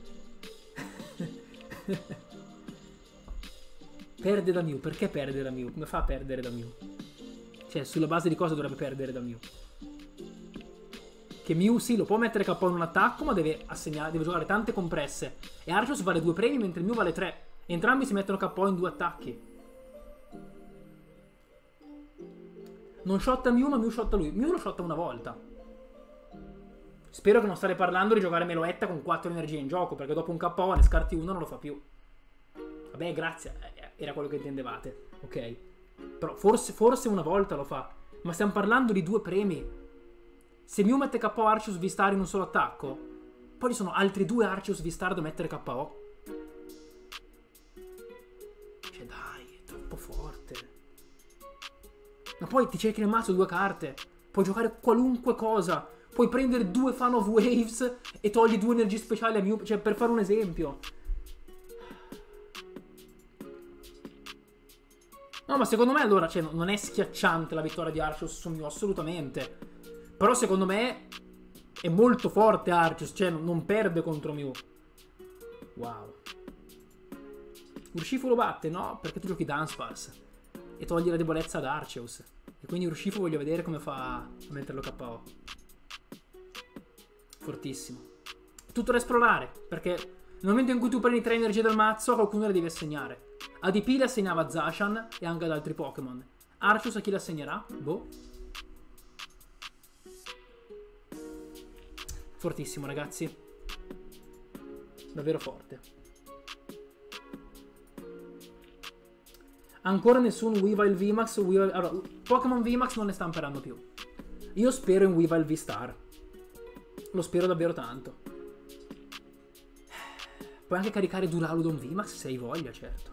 Speaker 1: Perde da Mew. Perché perde da Mew? Come fa a perdere da Mew? Cioè sulla base di cosa dovrebbe perdere da Mew? Che Mew sì, lo può mettere KO in un attacco, ma deve giocare tante compresse. E Arceus vale 2 premi mentre Mew vale 3. Entrambi si mettono KO in 2 attacchi. Non shotta Mew, ma Mew shotta lui. Mew lo shotta una volta. Spero che non state parlando di giocare Meloetta con 4 energie in gioco, perché dopo un KO ne scarti uno non lo fa più. Vabbè, grazie. Era quello che intendevate. Ok. Però forse una volta lo fa. Ma stiamo parlando di 2 premi. Se Mew mette KO Arceus V-Star in un solo attacco, poi ci sono altri 2 Arceus V-Star da mettere KO. Cioè dai, è troppo forte. Ma poi ti cerchi nel mazzo 2 carte. Puoi giocare qualunque cosa. Puoi prendere 2 Fan of Waves e togli 2 energie speciali a Mew. Cioè, per fare un esempio. No, ma secondo me allora, cioè, non è schiacciante la vittoria di Arceus su Mew, assolutamente. Però secondo me è molto forte Arceus, cioè non perde contro Mew. Wow. Urshifu lo batte, no? Perché tu giochi Dunsparce e togli la debolezza ad Arceus. E quindi Urshifu voglio vedere come fa a metterlo KO. Fortissimo. Tutto da esplorare, perché nel momento in cui tu prendi 3 energie dal mazzo, qualcuno le devi assegnare. ADP le assegnava a Zacian e anche ad altri Pokémon. Arceus a chi le assegnerà? Boh. Fortissimo, ragazzi. Davvero forte. Ancora nessun Weavile VMAX. Allora, Pokémon VMAX non ne stamperanno più. Io spero in Weavile V-Star. Lo spero davvero tanto. Puoi anche caricare Duraludon VMAX se hai voglia, certo.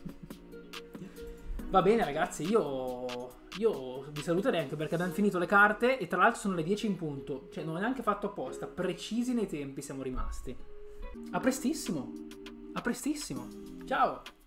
Speaker 1: Va bene, ragazzi, io vi saluterei anche perché abbiamo finito le carte e tra l'altro sono le 10 in punto. Cioè non è neanche fatto apposta, precisi nei tempi siamo rimasti. A prestissimo. A prestissimo. Ciao.